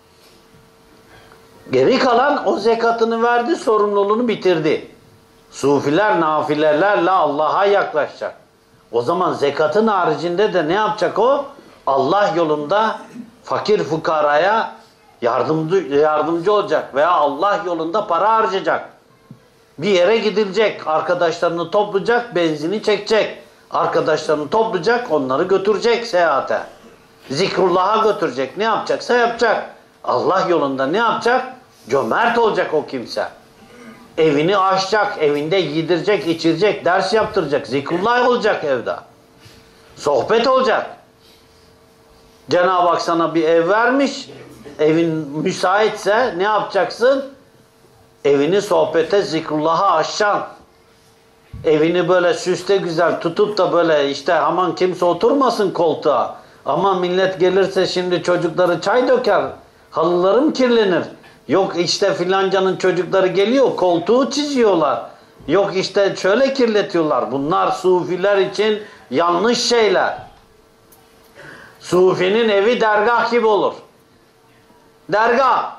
Geri kalan o zekatını verdi, sorumluluğunu bitirdi. Sufiler nafilelerle Allah'a yaklaşacak. O zaman zekatın haricinde de ne yapacak o? Allah yolunda fakir fukaraya yardımcı, yardımcı olacak veya Allah yolunda para harcayacak. Bir yere gidilecek, arkadaşlarını toplayacak, benzini çekecek. Arkadaşlarını toplayacak, onları götürecek seyahate. Zikrullah'a götürecek. Ne yapacaksa yapacak. Allah yolunda ne yapacak? Cömert olacak o kimse. Evini açacak, evinde yedirecek, içirecek, ders yaptıracak. Zikrullah olacak evde. Sohbet olacak. Cenab-ı Hak sana bir ev vermiş. Evin müsaitse ne yapacaksın? Evini sohbete, zikrullah'a açacaksın. Evini böyle süste güzel tutup da böyle işte aman kimse oturmasın koltuğa. Aman millet gelirse şimdi çocukları çay döker. Halılarım kirlenir. Yok işte filancanın çocukları geliyor koltuğu çiziyorlar. Yok işte şöyle kirletiyorlar. Bunlar sufiler için yanlış şeyler. Sufinin evi dergah gibi olur. Dergah.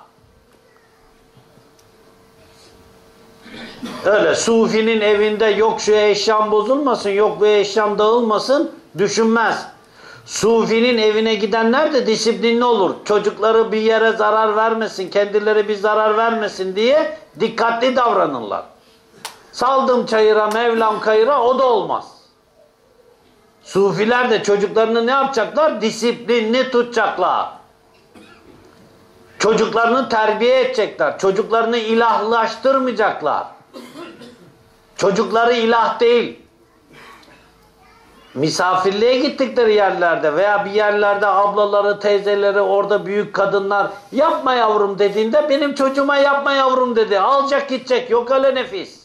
Öyle sufinin evinde yok şu eşyam bozulmasın, yok bu eşyam dağılmasın düşünmez. Sufinin evine gidenler de disiplinli olur. Çocukları bir yere zarar vermesin, kendileri bir zarar vermesin diye dikkatli davranırlar. Saldım çayıra, Mevlam kayıra, o da olmaz. Sufiler de çocuklarını ne yapacaklar? Disiplinli tutacaklar. Çocuklarını terbiye edecekler. Çocuklarını ilahlaştırmayacaklar. Çocukları ilah değil. Misafirliğe gittikleri yerlerde veya bir yerlerde ablaları, teyzeleri, orada büyük kadınlar yapma yavrum dediğinde benim çocuğuma yapma yavrum dedi. Alacak gidecek. Yok öyle nefis.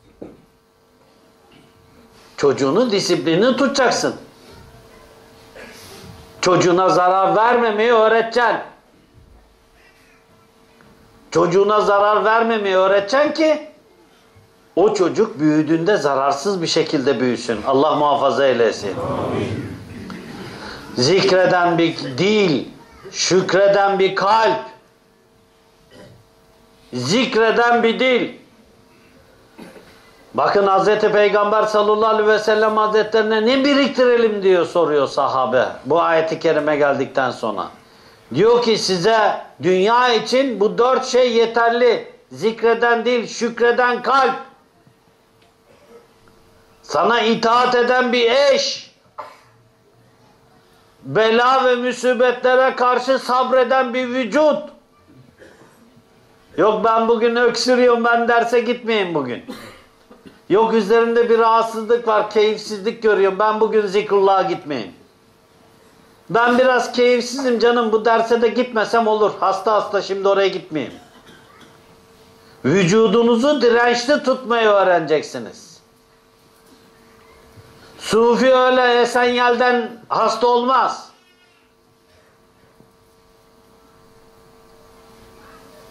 Çocuğunu disiplinini tutacaksın. Çocuğuna zarar vermemeyi öğreteceksin. Çocuğuna zarar vermemeyi öğreteceksin ki o çocuk büyüdüğünde zararsız bir şekilde büyüsün. Allah muhafaza eylesin. Amin. Zikreden bir dil, şükreden bir kalp, zikreden bir dil. Bakın Hazreti Peygamber sallallahu aleyhi ve sellem Hazretlerine ne biriktirelim diyor soruyor sahabe. Bu ayeti kerime geldikten sonra. Diyor ki size dünya için bu dört şey yeterli. Zikreden dil, şükreden kalp. Sana itaat eden bir eş. Bela ve musibetlere karşı sabreden bir vücut. Yok ben bugün öksürüyorum, ben derse gitmeyeyim bugün. Yok üzerimde bir rahatsızlık var, keyifsizlik görüyorum, ben bugün zikrullah'a gitmeyeyim. Ben biraz keyifsizim canım, bu derse de gitmesem olur. Hasta hasta şimdi oraya gitmeyeyim. Vücudunuzu dirençli tutmayı öğreneceksiniz. Sufi öyle Esenyel'den hasta olmaz.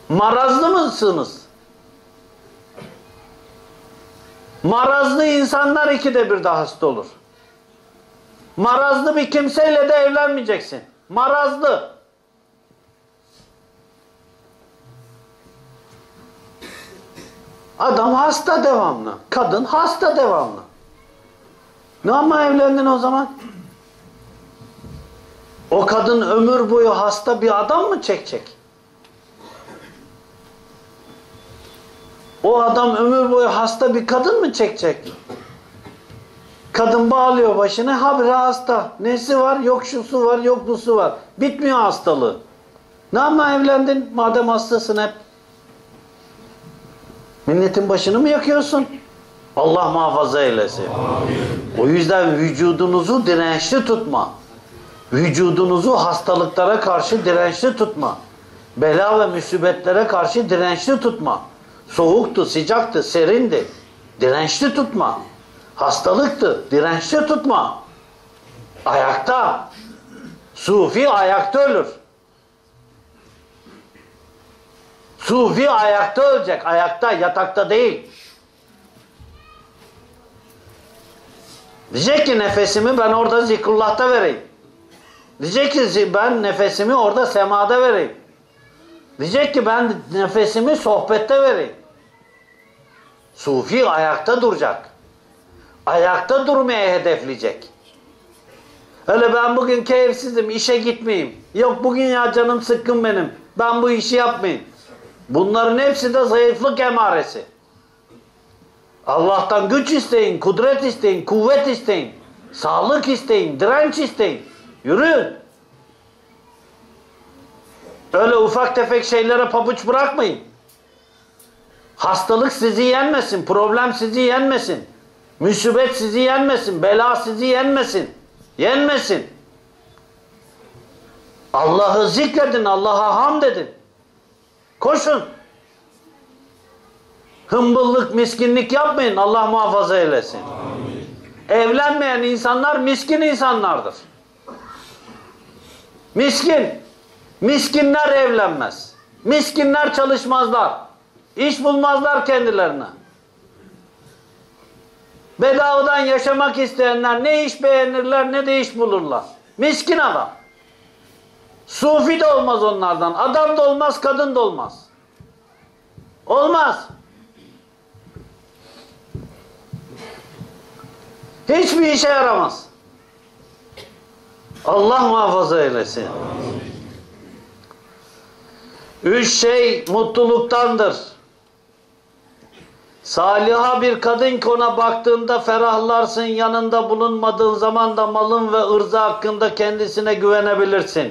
Marazlı mısınız? Marazlı insanlar ikide bir de hasta olur. Marazlı bir kimseyle de evlenmeyeceksin. Marazlı. Adam hasta devamlı. Kadın hasta devamlı. Ne ama evlendin o zaman? O kadın ömür boyu hasta bir adam mı çekecek? O adam ömür boyu hasta bir kadın mı çekecek? Kadın bağlıyor başını, habire hasta. Nesi var? Yok şusu var, yok busu var. Bitmiyor hastalığı. Ne ama evlendin madem hastasın hep? Milletin başını mı yakıyorsun? Allah muhafaza eylesin. Amin. O yüzden vücudunuzu dirençli tutma. Vücudunuzu hastalıklara karşı dirençli tutma. Bela ve musibetlere karşı dirençli tutma. Soğuktu, sıcaktı, serindi. Dirençli tutma. Hastalıktı, dirençli tutma. Ayakta. Sufi ayakta ölür. Sufi ayakta ölecek. Ayakta, yatakta değil. Diyecek ki nefesimi ben orada zikrullah'ta vereyim. Diyecek ki ben nefesimi orada semada vereyim. Diyecek ki ben nefesimi sohbette vereyim. Sufi ayakta duracak. Ayakta durmaya hedefleyecek. Öyle ben bugün keyifsizim, işe gitmeyeyim. Yok bugün ya canım sıkkın benim. Ben bu işi yapmayayım. Bunların hepsi de zayıflık emaresi. Allah'tan güç isteyin, kudret isteyin, kuvvet isteyin. Sağlık isteyin, direnç isteyin. Yürüyün. Öyle ufak tefek şeylere pabuç bırakmayın. Hastalık sizi yenmesin, problem sizi yenmesin. Musibet sizi yenmesin, bela sizi yenmesin. Yenmesin. Allah'ı zikredin, Allah'a hamd edin. Koşun. Hımbıllık, miskinlik yapmayın, Allah muhafaza eylesin. Amin. Evlenmeyen insanlar miskin insanlardır. Miskin. Miskinler evlenmez. Miskinler çalışmazlar. İş bulmazlar kendilerine. Bedavadan yaşamak isteyenler ne iş beğenirler ne de iş bulurlar. Miskin adam. Sufi de olmaz onlardan. Adam da olmaz, kadın da olmaz. Olmaz. Hiçbir işe yaramaz. Allah muhafaza eylesin. Üç şey mutluluktandır. Saliha bir kadın ki ona baktığında ferahlarsın, yanında bulunmadığın zaman da malın ve ırzı hakkında kendisine güvenebilirsin.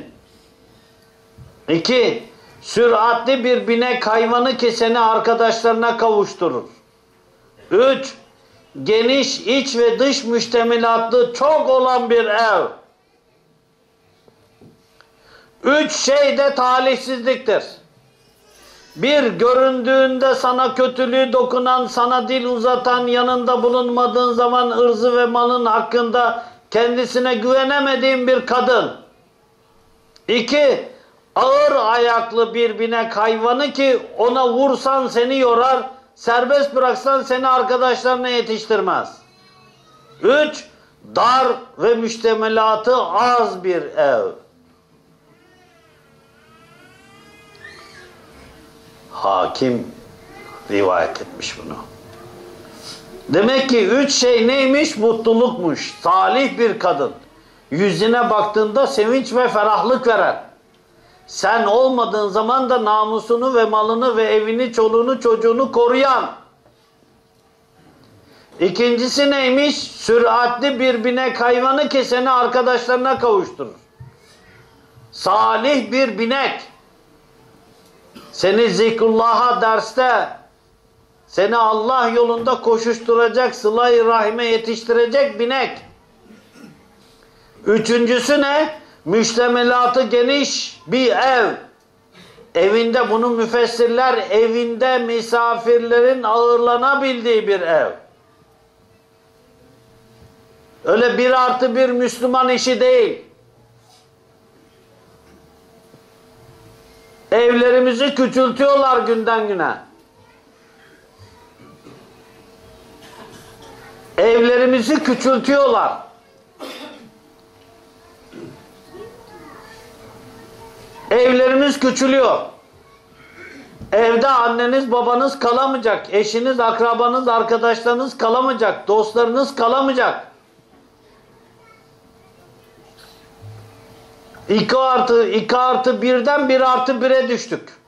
İki, süratli bir binek hayvanı ki seni arkadaşlarına kavuşturur. Üç, geniş iç ve dış müştemilatlı çok olan bir ev. Üç şey de talihsizliktir. Bir, göründüğünde sana kötülüğü dokunan, sana dil uzatan, yanında bulunmadığın zaman ırzı ve malın hakkında kendisine güvenemediğin bir kadın. İki, ağır ayaklı bir binek hayvanı ki ona vursan seni yorar, serbest bıraksan seni arkadaşlarına yetiştirmez. Üç, dar ve müştemilatı az bir ev. Hakim rivayet etmiş bunu. Demek ki üç şey neymiş? Mutlulukmuş. Salih bir kadın. Yüzüne baktığında sevinç ve ferahlık veren. Sen olmadığın zaman da namusunu ve malını ve evini, çoluğunu, çocuğunu koruyan. İkincisi neymiş? Süratli bir binek hayvanı ki seni arkadaşlarına kavuşturur. Salih bir binek. Seni zikrullah'a derste, seni Allah yolunda koşuşturacak, sıla-i rahime yetiştirecek binek. Üçüncüsü ne? Müştemilatı geniş bir ev. Evinde, bunu müfessirler, evinde misafirlerin ağırlanabildiği bir ev. Öyle bir artı bir Müslüman işi değil. Evlerimizi küçültüyorlar günden güne. Evlerimizi küçültüyorlar. Evlerimiz küçülüyor. Evde anneniz babanız kalamayacak. Eşiniz, akrabanız, arkadaşlarınız kalamayacak. Dostlarınız kalamayacak. İki artı, iki artı birden bir artı bire düştük.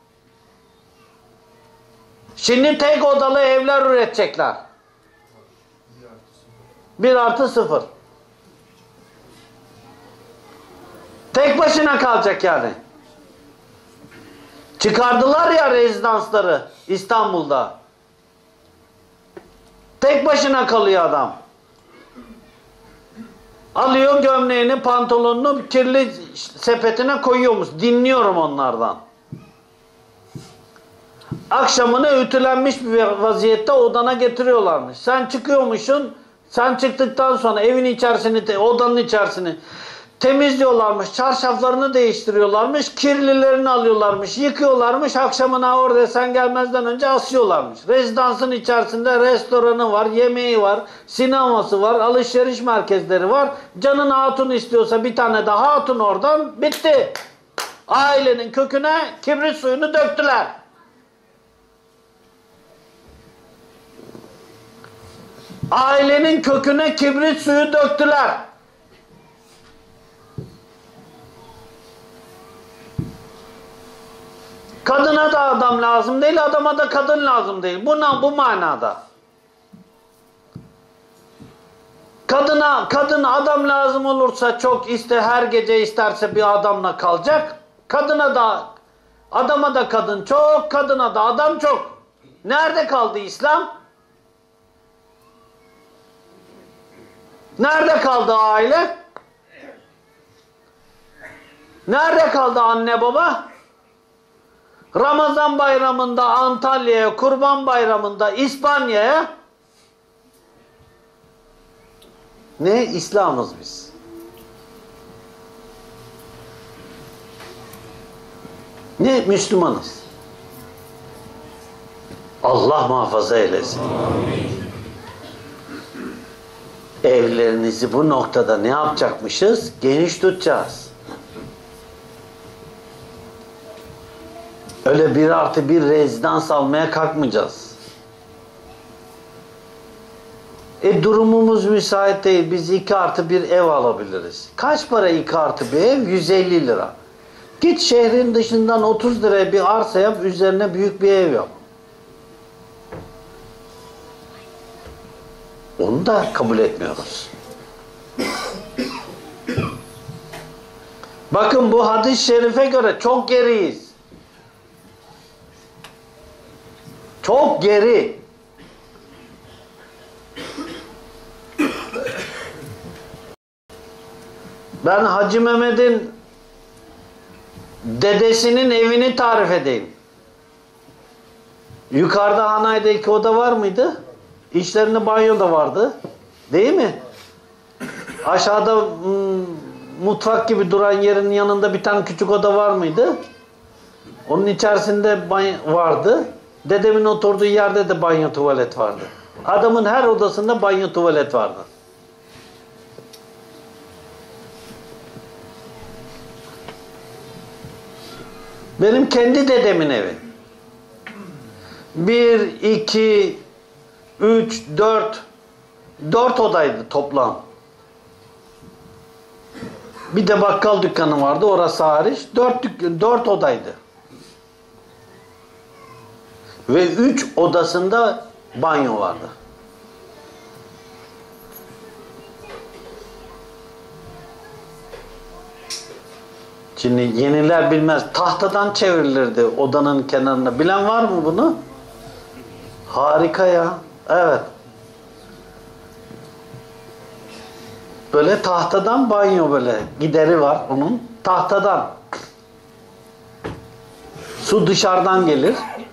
Şimdi tek odalı evler üretecekler. Bir artı sıfır. Tek başına kalacak yani. Çıkardılar ya rezidansları İstanbul'da. Tek başına kalıyor adam. Alıyor gömleğini, pantolonunu kirli sepetine koyuyormuş. Dinliyorum onlardan. Akşamını ütülenmiş bir vaziyette odana getiriyorlarmış. Sen çıkıyormuşsun. Sen çıktıktan sonra evin içerisini, odanın içerisini temizliyorlarmış. Çarşaflarını değiştiriyorlarmış. Kirlilerini alıyorlarmış. Yıkıyorlarmış. Akşamına orada sen gelmezden önce asıyorlarmış. Rezidansın içerisinde restoranı var, yemeği var, sineması var, alışveriş merkezleri var. Canın hatun istiyorsa bir tane daha hatun oradan. Bitti. Ailenin köküne kibrit suyunu döktüler. Ailenin köküne kibrit suyu döktüler. Kadına da adam lazım değil, adama da kadın lazım değil. Buna, bu manada. Kadına, kadın adam lazım olursa çok iste, her gece isterse bir adamla kalacak. Kadına da, adama da kadın çok, kadına da adam çok. Nerede kaldı İslam? Nerede kaldı aile? Nerede kaldı anne baba? Ramazan bayramında Antalya'ya, Kurban bayramında İspanya'ya. Ne? İslam'ız biz. Ne? Müslümanız. Allah muhafaza eylesin. Amin. Evlerinizi bu noktada ne yapacakmışız? Geniş tutacağız. Öyle bir artı bir rezidans almaya kalkmayacağız. E durumumuz müsait değil. Biz iki artı bir ev alabiliriz. Kaç para iki artı bir ev? yüz elli lira. Git şehrin dışından otuz liraya bir arsa yap, üzerine büyük bir ev yap. Onu da kabul etmiyoruz. Bakın bu hadis-i şerife göre çok geriyiz. Çok geri. Ben Hacı Mehmet'in dedesinin evini tarif edeyim. Yukarıda Hanay'da iki oda var mıydı? İçlerinde banyo da vardı. Değil mi? Aşağıda hmm, mutfak gibi duran yerin yanında bir tane küçük oda var mıydı? Onun içerisinde banyo vardı. Dedemin oturduğu yerde de banyo tuvalet vardı. Adamın her odasında banyo tuvalet vardı. Benim kendi dedemin evi. Bir, iki, üç, dört, dört odaydı toplam. Bir de bakkal dükkanı vardı, orası hariç. Dört, dört odaydı. Ve üç odasında banyo vardı. Şimdi yeniler bilmez. Tahtadan çevrilirdi odanın kenarına. Bilen var mı bunu? Harika ya. Evet. Böyle tahtadan banyo böyle. Gideri var onun. Tahtadan. Su dışarıdan gelir.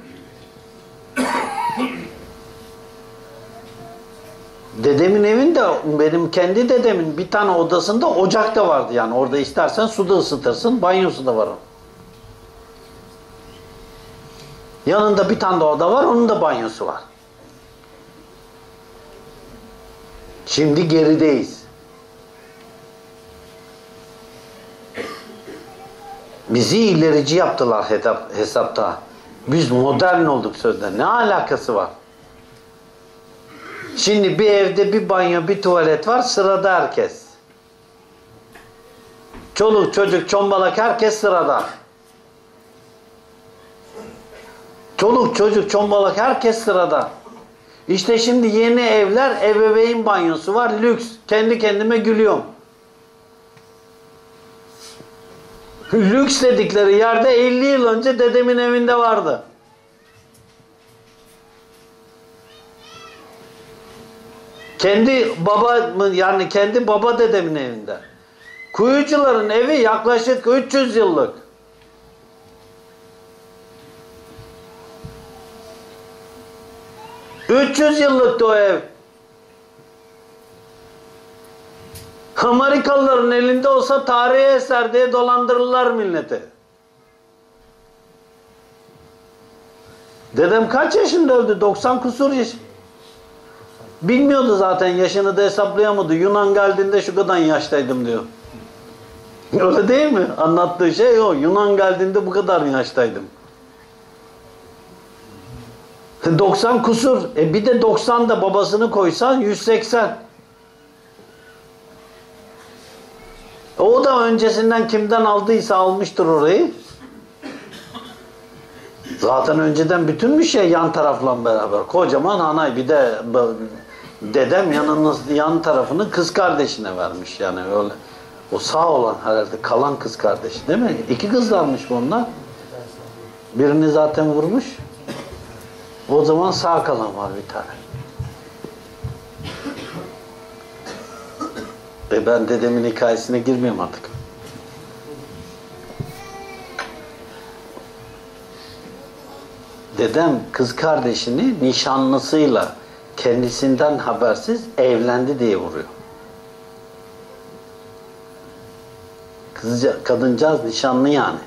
Dedemin evinde, benim kendi dedemin bir tane odasında ocak da vardı yani. Orada istersen su da ısıtırsın. Banyosu da var. Yanında bir tane de oda var, onun da banyosu var. Şimdi gerideyiz. Bizi ilerici yaptılar hesapta. Biz modern olduk sözde. Ne alakası var? Şimdi bir evde bir banyo, bir tuvalet var, sırada herkes. Çoluk, çocuk, çombalak, herkes sırada. Çoluk, çocuk, çombalak, herkes sırada. İşte şimdi yeni evler, ebeveyn banyosu var, lüks. Kendi kendime gülüyorum. Lüks dedikleri yerde elli yıl önce dedemin evinde vardı. Kendi baba, yani kendi baba dedemin evinde. Kuyucuların evi yaklaşık üç yüz yıllık. üç yüz yıllıktı o ev. Amerikalıların elinde olsa tarihi eser diye dolandırırlar milleti. Dedem kaç yaşında öldü? doksan kusur yaş. Bilmiyordu zaten, yaşını da hesaplayamadı. Yunan geldiğinde şu kadar yaştaydım diyor. Öyle değil mi? Anlattığı şey o. Yunan geldiğinde bu kadar yaştaydım. doksan kusur. E bir de doksan da babasını koysan yüz seksen. O da öncesinden kimden aldıysa almıştır orayı. Zaten önceden bütün bir şey yan tarafla beraber. Kocaman hanay, bir de dedem yanınız, yan tarafını kız kardeşine vermiş yani öyle. O sağ olan herhalde kalan kız kardeşi değil mi? İki kızlarmış bunlar. Birini zaten vurmuş. O zaman sağ kalan var bir tane. E ben dedemin hikayesine girmiyorum artık. Dedem kız kardeşini nişanlısıyla kendisinden habersiz evlendi diye vuruyor. Kızca, kadıncağız nişanlı yani.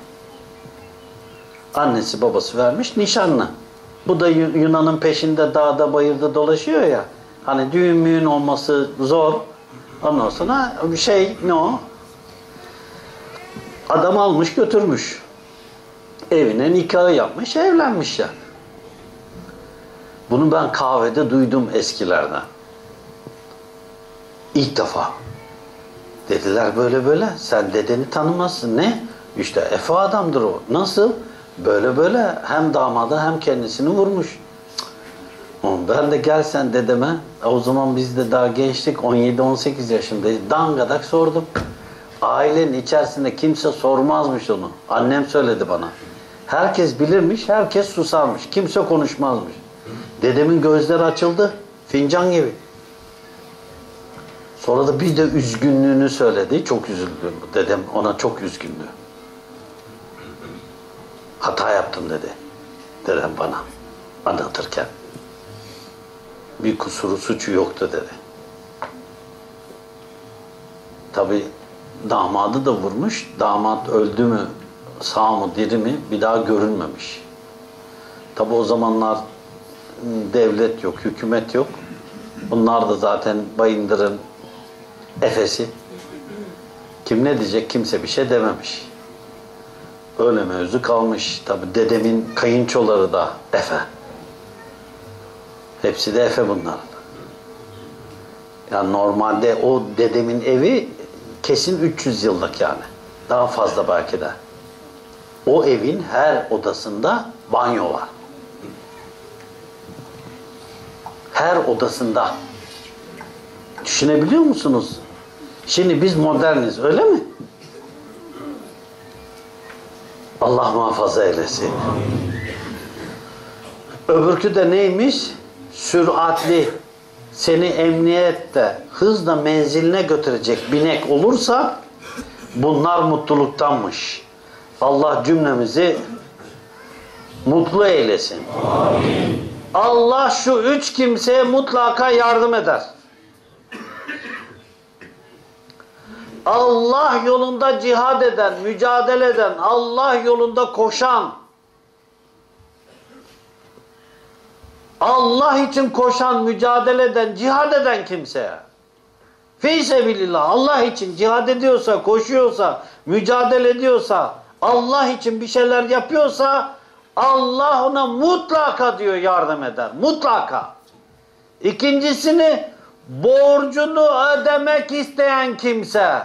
Annesi babası vermiş nişanlı. Bu da Yunan'ın peşinde dağda bayırda dolaşıyor ya. Hani düğün müğün olması zor. Ondan sonra bir şey ne o? Adam almış götürmüş. Evine nikahı yapmış, evlenmiş yani. Bunu ben kahvede duydum eskilerden. İlk defa. Dediler böyle böyle. Sen dedeni tanımazsın. Ne? İşte Efe adamdır o. Nasıl? Böyle böyle hem damada hem kendisini vurmuş. Ben de gel sen dedeme. O zaman biz de daha gençlik. on yedi on sekiz yaşındayız. Dangadak sordum. Ailenin içerisinde kimse sormazmış onu. Annem söyledi bana. Herkes bilirmiş, herkes susarmış. Kimse konuşmazmış. Dedemin gözleri açıldı. Fincan gibi. Sonra da bir de üzgünlüğünü söyledi. Çok üzüldü. Dedem ona çok üzgündü. Hata yaptım dedi. Dedem bana anlatırken. Bir kusuru, suçu yoktu dedi. Tabii damadı da vurmuş. Damat öldü mü, sağ mı, diri mi bir daha görünmemiş. Tabii o zamanlar devlet yok, hükümet yok. Bunlar da zaten Bayındır'ın efesi. Kim ne diyecek? Kimse bir şey dememiş. Öyle mevzu kalmış. Tabii dedemin kayınçoları da efe. Hepsi de efe bunlar. Yani normalde o dedemin evi kesin üç yüz yıllık yani. Daha fazla belki de. O evin her odasında banyo var. Her odasında. Düşünebiliyor musunuz? Şimdi biz moderniz, öyle mi? Allah muhafaza eylesin. Öbürkü de neymiş? Süratli, seni emniyette hızla menziline götürecek binek olursa bunlar mutluluktanmış. Allah cümlemizi mutlu eylesin. Amin. Allah şu üç kimseye mutlaka yardım eder. Allah yolunda cihad eden, mücadele eden, Allah yolunda koşan, Allah için koşan, mücadele eden, cihad eden kimseye. Fî sebilillah, Allah için cihad ediyorsa, koşuyorsa, mücadele ediyorsa, Allah için bir şeyler yapıyorsa, Allah ona mutlaka diyor yardım eder. Mutlaka. İkincisini, borcunu ödemek isteyen kimse.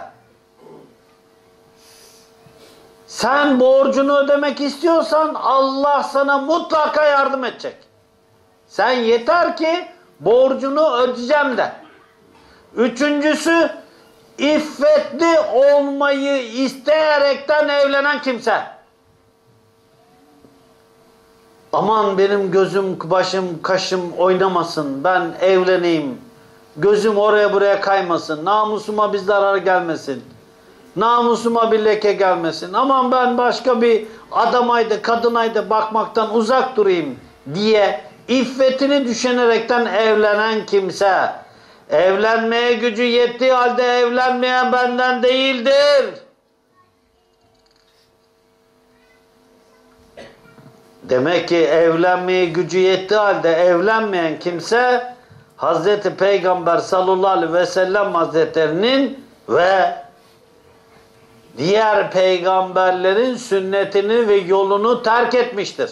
Sen borcunu ödemek istiyorsan Allah sana mutlaka yardım edecek. Sen yeter ki borcunu ödeyeceğim de. Üçüncüsü, iffetli olmayı isteyerekten evlenen kimse. Aman benim gözüm, başım, kaşım oynamasın, ben evleneyim. Gözüm oraya buraya kaymasın, namusuma bir zarar gelmesin. Namusuma bir leke gelmesin. Aman ben başka bir adamaydı, kadınaydı bakmaktan uzak durayım diye iffetini düşünerekten evlenen kimse, evlenmeye gücü yettiği halde evlenmeyen benden değildir. Demek ki evlenmeye gücü yettiği halde evlenmeyen kimse Hazreti Peygamber sallallahu aleyhi ve sellem Hazretlerinin ve diğer peygamberlerin sünnetini ve yolunu terk etmiştir.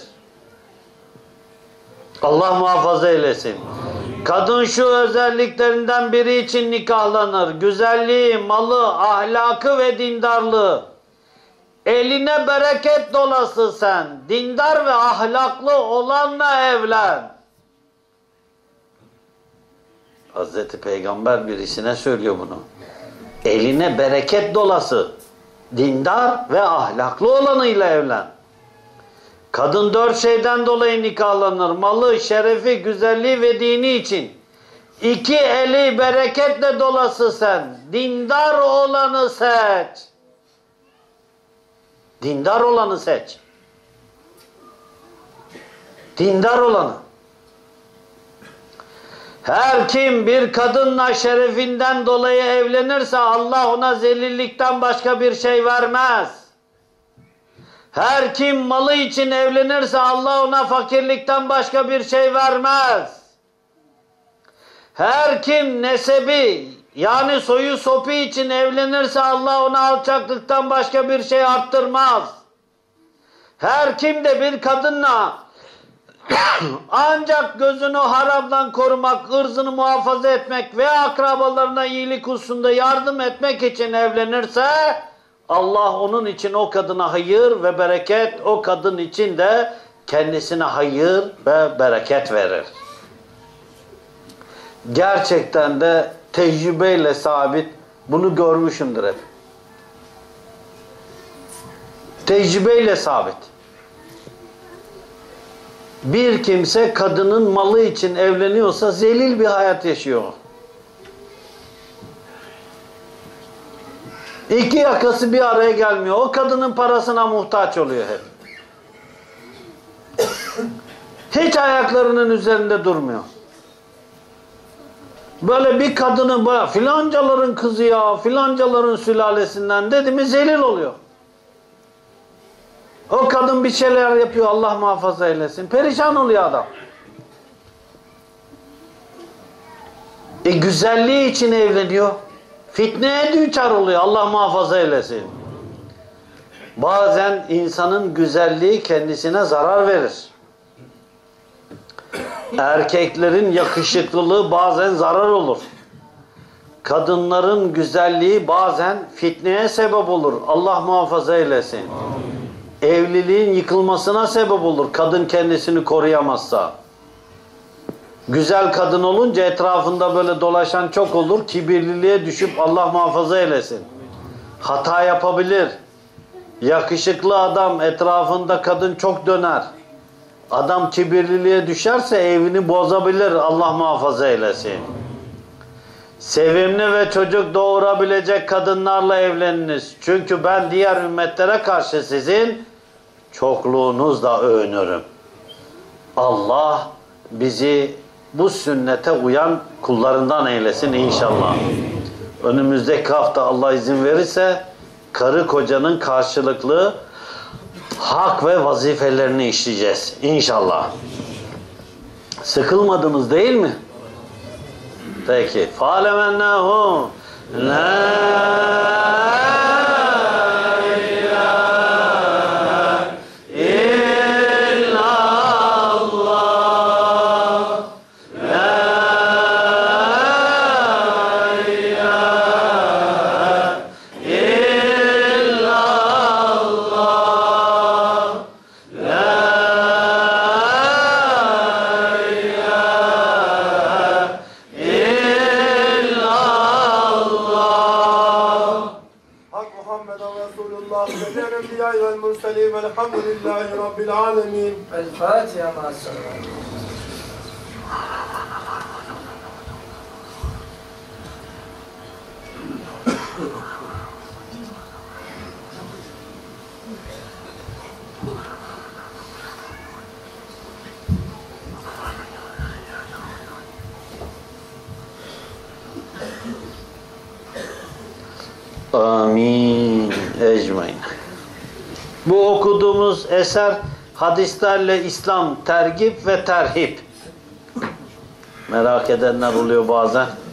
Allah muhafaza eylesin. Kadın şu özelliklerinden biri için nikahlanır. Güzelliği, malı, ahlakı ve dindarlığı. Eline bereket dolası sen. Dindar ve ahlaklı olanla evlen. Hazreti Peygamber birisine söylüyor bunu. Eline bereket dolası. Dindar ve ahlaklı olanıyla evlen. Kadın dört şeyden dolayı nikahlanır. Malı, şerefi, güzelliği ve dini için. İki eli bereketle dolası sen. Dindar olanı seç. Dindar olanı seç. Dindar olanı. Her kim bir kadınla şerefinden dolayı evlenirse Allah ona zelillikten başka bir şey vermez. Her kim malı için evlenirse Allah ona fakirlikten başka bir şey vermez. Her kim nesebi yani soyu sopu için evlenirse Allah ona alçaklıktan başka bir şey arttırmaz. Her kim de bir kadınla ancak gözünü haramdan korumak, ırzını muhafaza etmek ve akrabalarına iyilik hususunda yardım etmek için evlenirse Allah onun için o kadına hayır ve bereket, o kadın için de kendisine hayır ve bereket verir. Gerçekten de tecrübeyle sabit, bunu görmüşümdür hep. Tecrübeyle sabit. Bir kimse kadının malı için evleniyorsa zelil bir hayat yaşıyor. İki yakası bir araya gelmiyor. O kadının parasına muhtaç oluyor hep. Hiç ayaklarının üzerinde durmuyor. Böyle bir kadını filancaların kızı ya, filancaların sülalesinden dedi mi zelil oluyor. O kadın bir şeyler yapıyor, Allah muhafaza eylesin. Perişan oluyor adam. E güzelliği için evleniyor. Fitneye düçar oluyor, Allah muhafaza eylesin. Bazen insanın güzelliği kendisine zarar verir. Erkeklerin yakışıklılığı bazen zarar olur. Kadınların güzelliği bazen fitneye sebep olur. Allah muhafaza eylesin. Evliliğin yıkılmasına sebep olur. Kadın kendisini koruyamazsa. Güzel kadın olunca etrafında böyle dolaşan çok olur. Kibirliliğe düşüp Allah muhafaza eylesin. Hata yapabilir. Yakışıklı adam etrafında kadın çok döner. Adam kibirliliğe düşerse evini bozabilir. Allah muhafaza eylesin. Sevimli ve çocuk doğurabilecek kadınlarla evleniniz. Çünkü ben diğer ümmetlere karşı sizin çokluğunuzla övünürüm. Allah bizi bu sünnete uyan kullarından eylesin inşallah. Önümüzdeki hafta Allah izin verirse karı kocanın karşılıklı hak ve vazifelerini işleyeceğiz inşallah. Sıkılmadınız değil mi? Peki. Fâlemennahu la والحمد لله رب العالمين. الفاتحة مع السلامة. Amin. Ecmaîn. Bu okuduğumuz eser hadislerle İslam tergip ve terhip. Merak edenler oluyor bazen.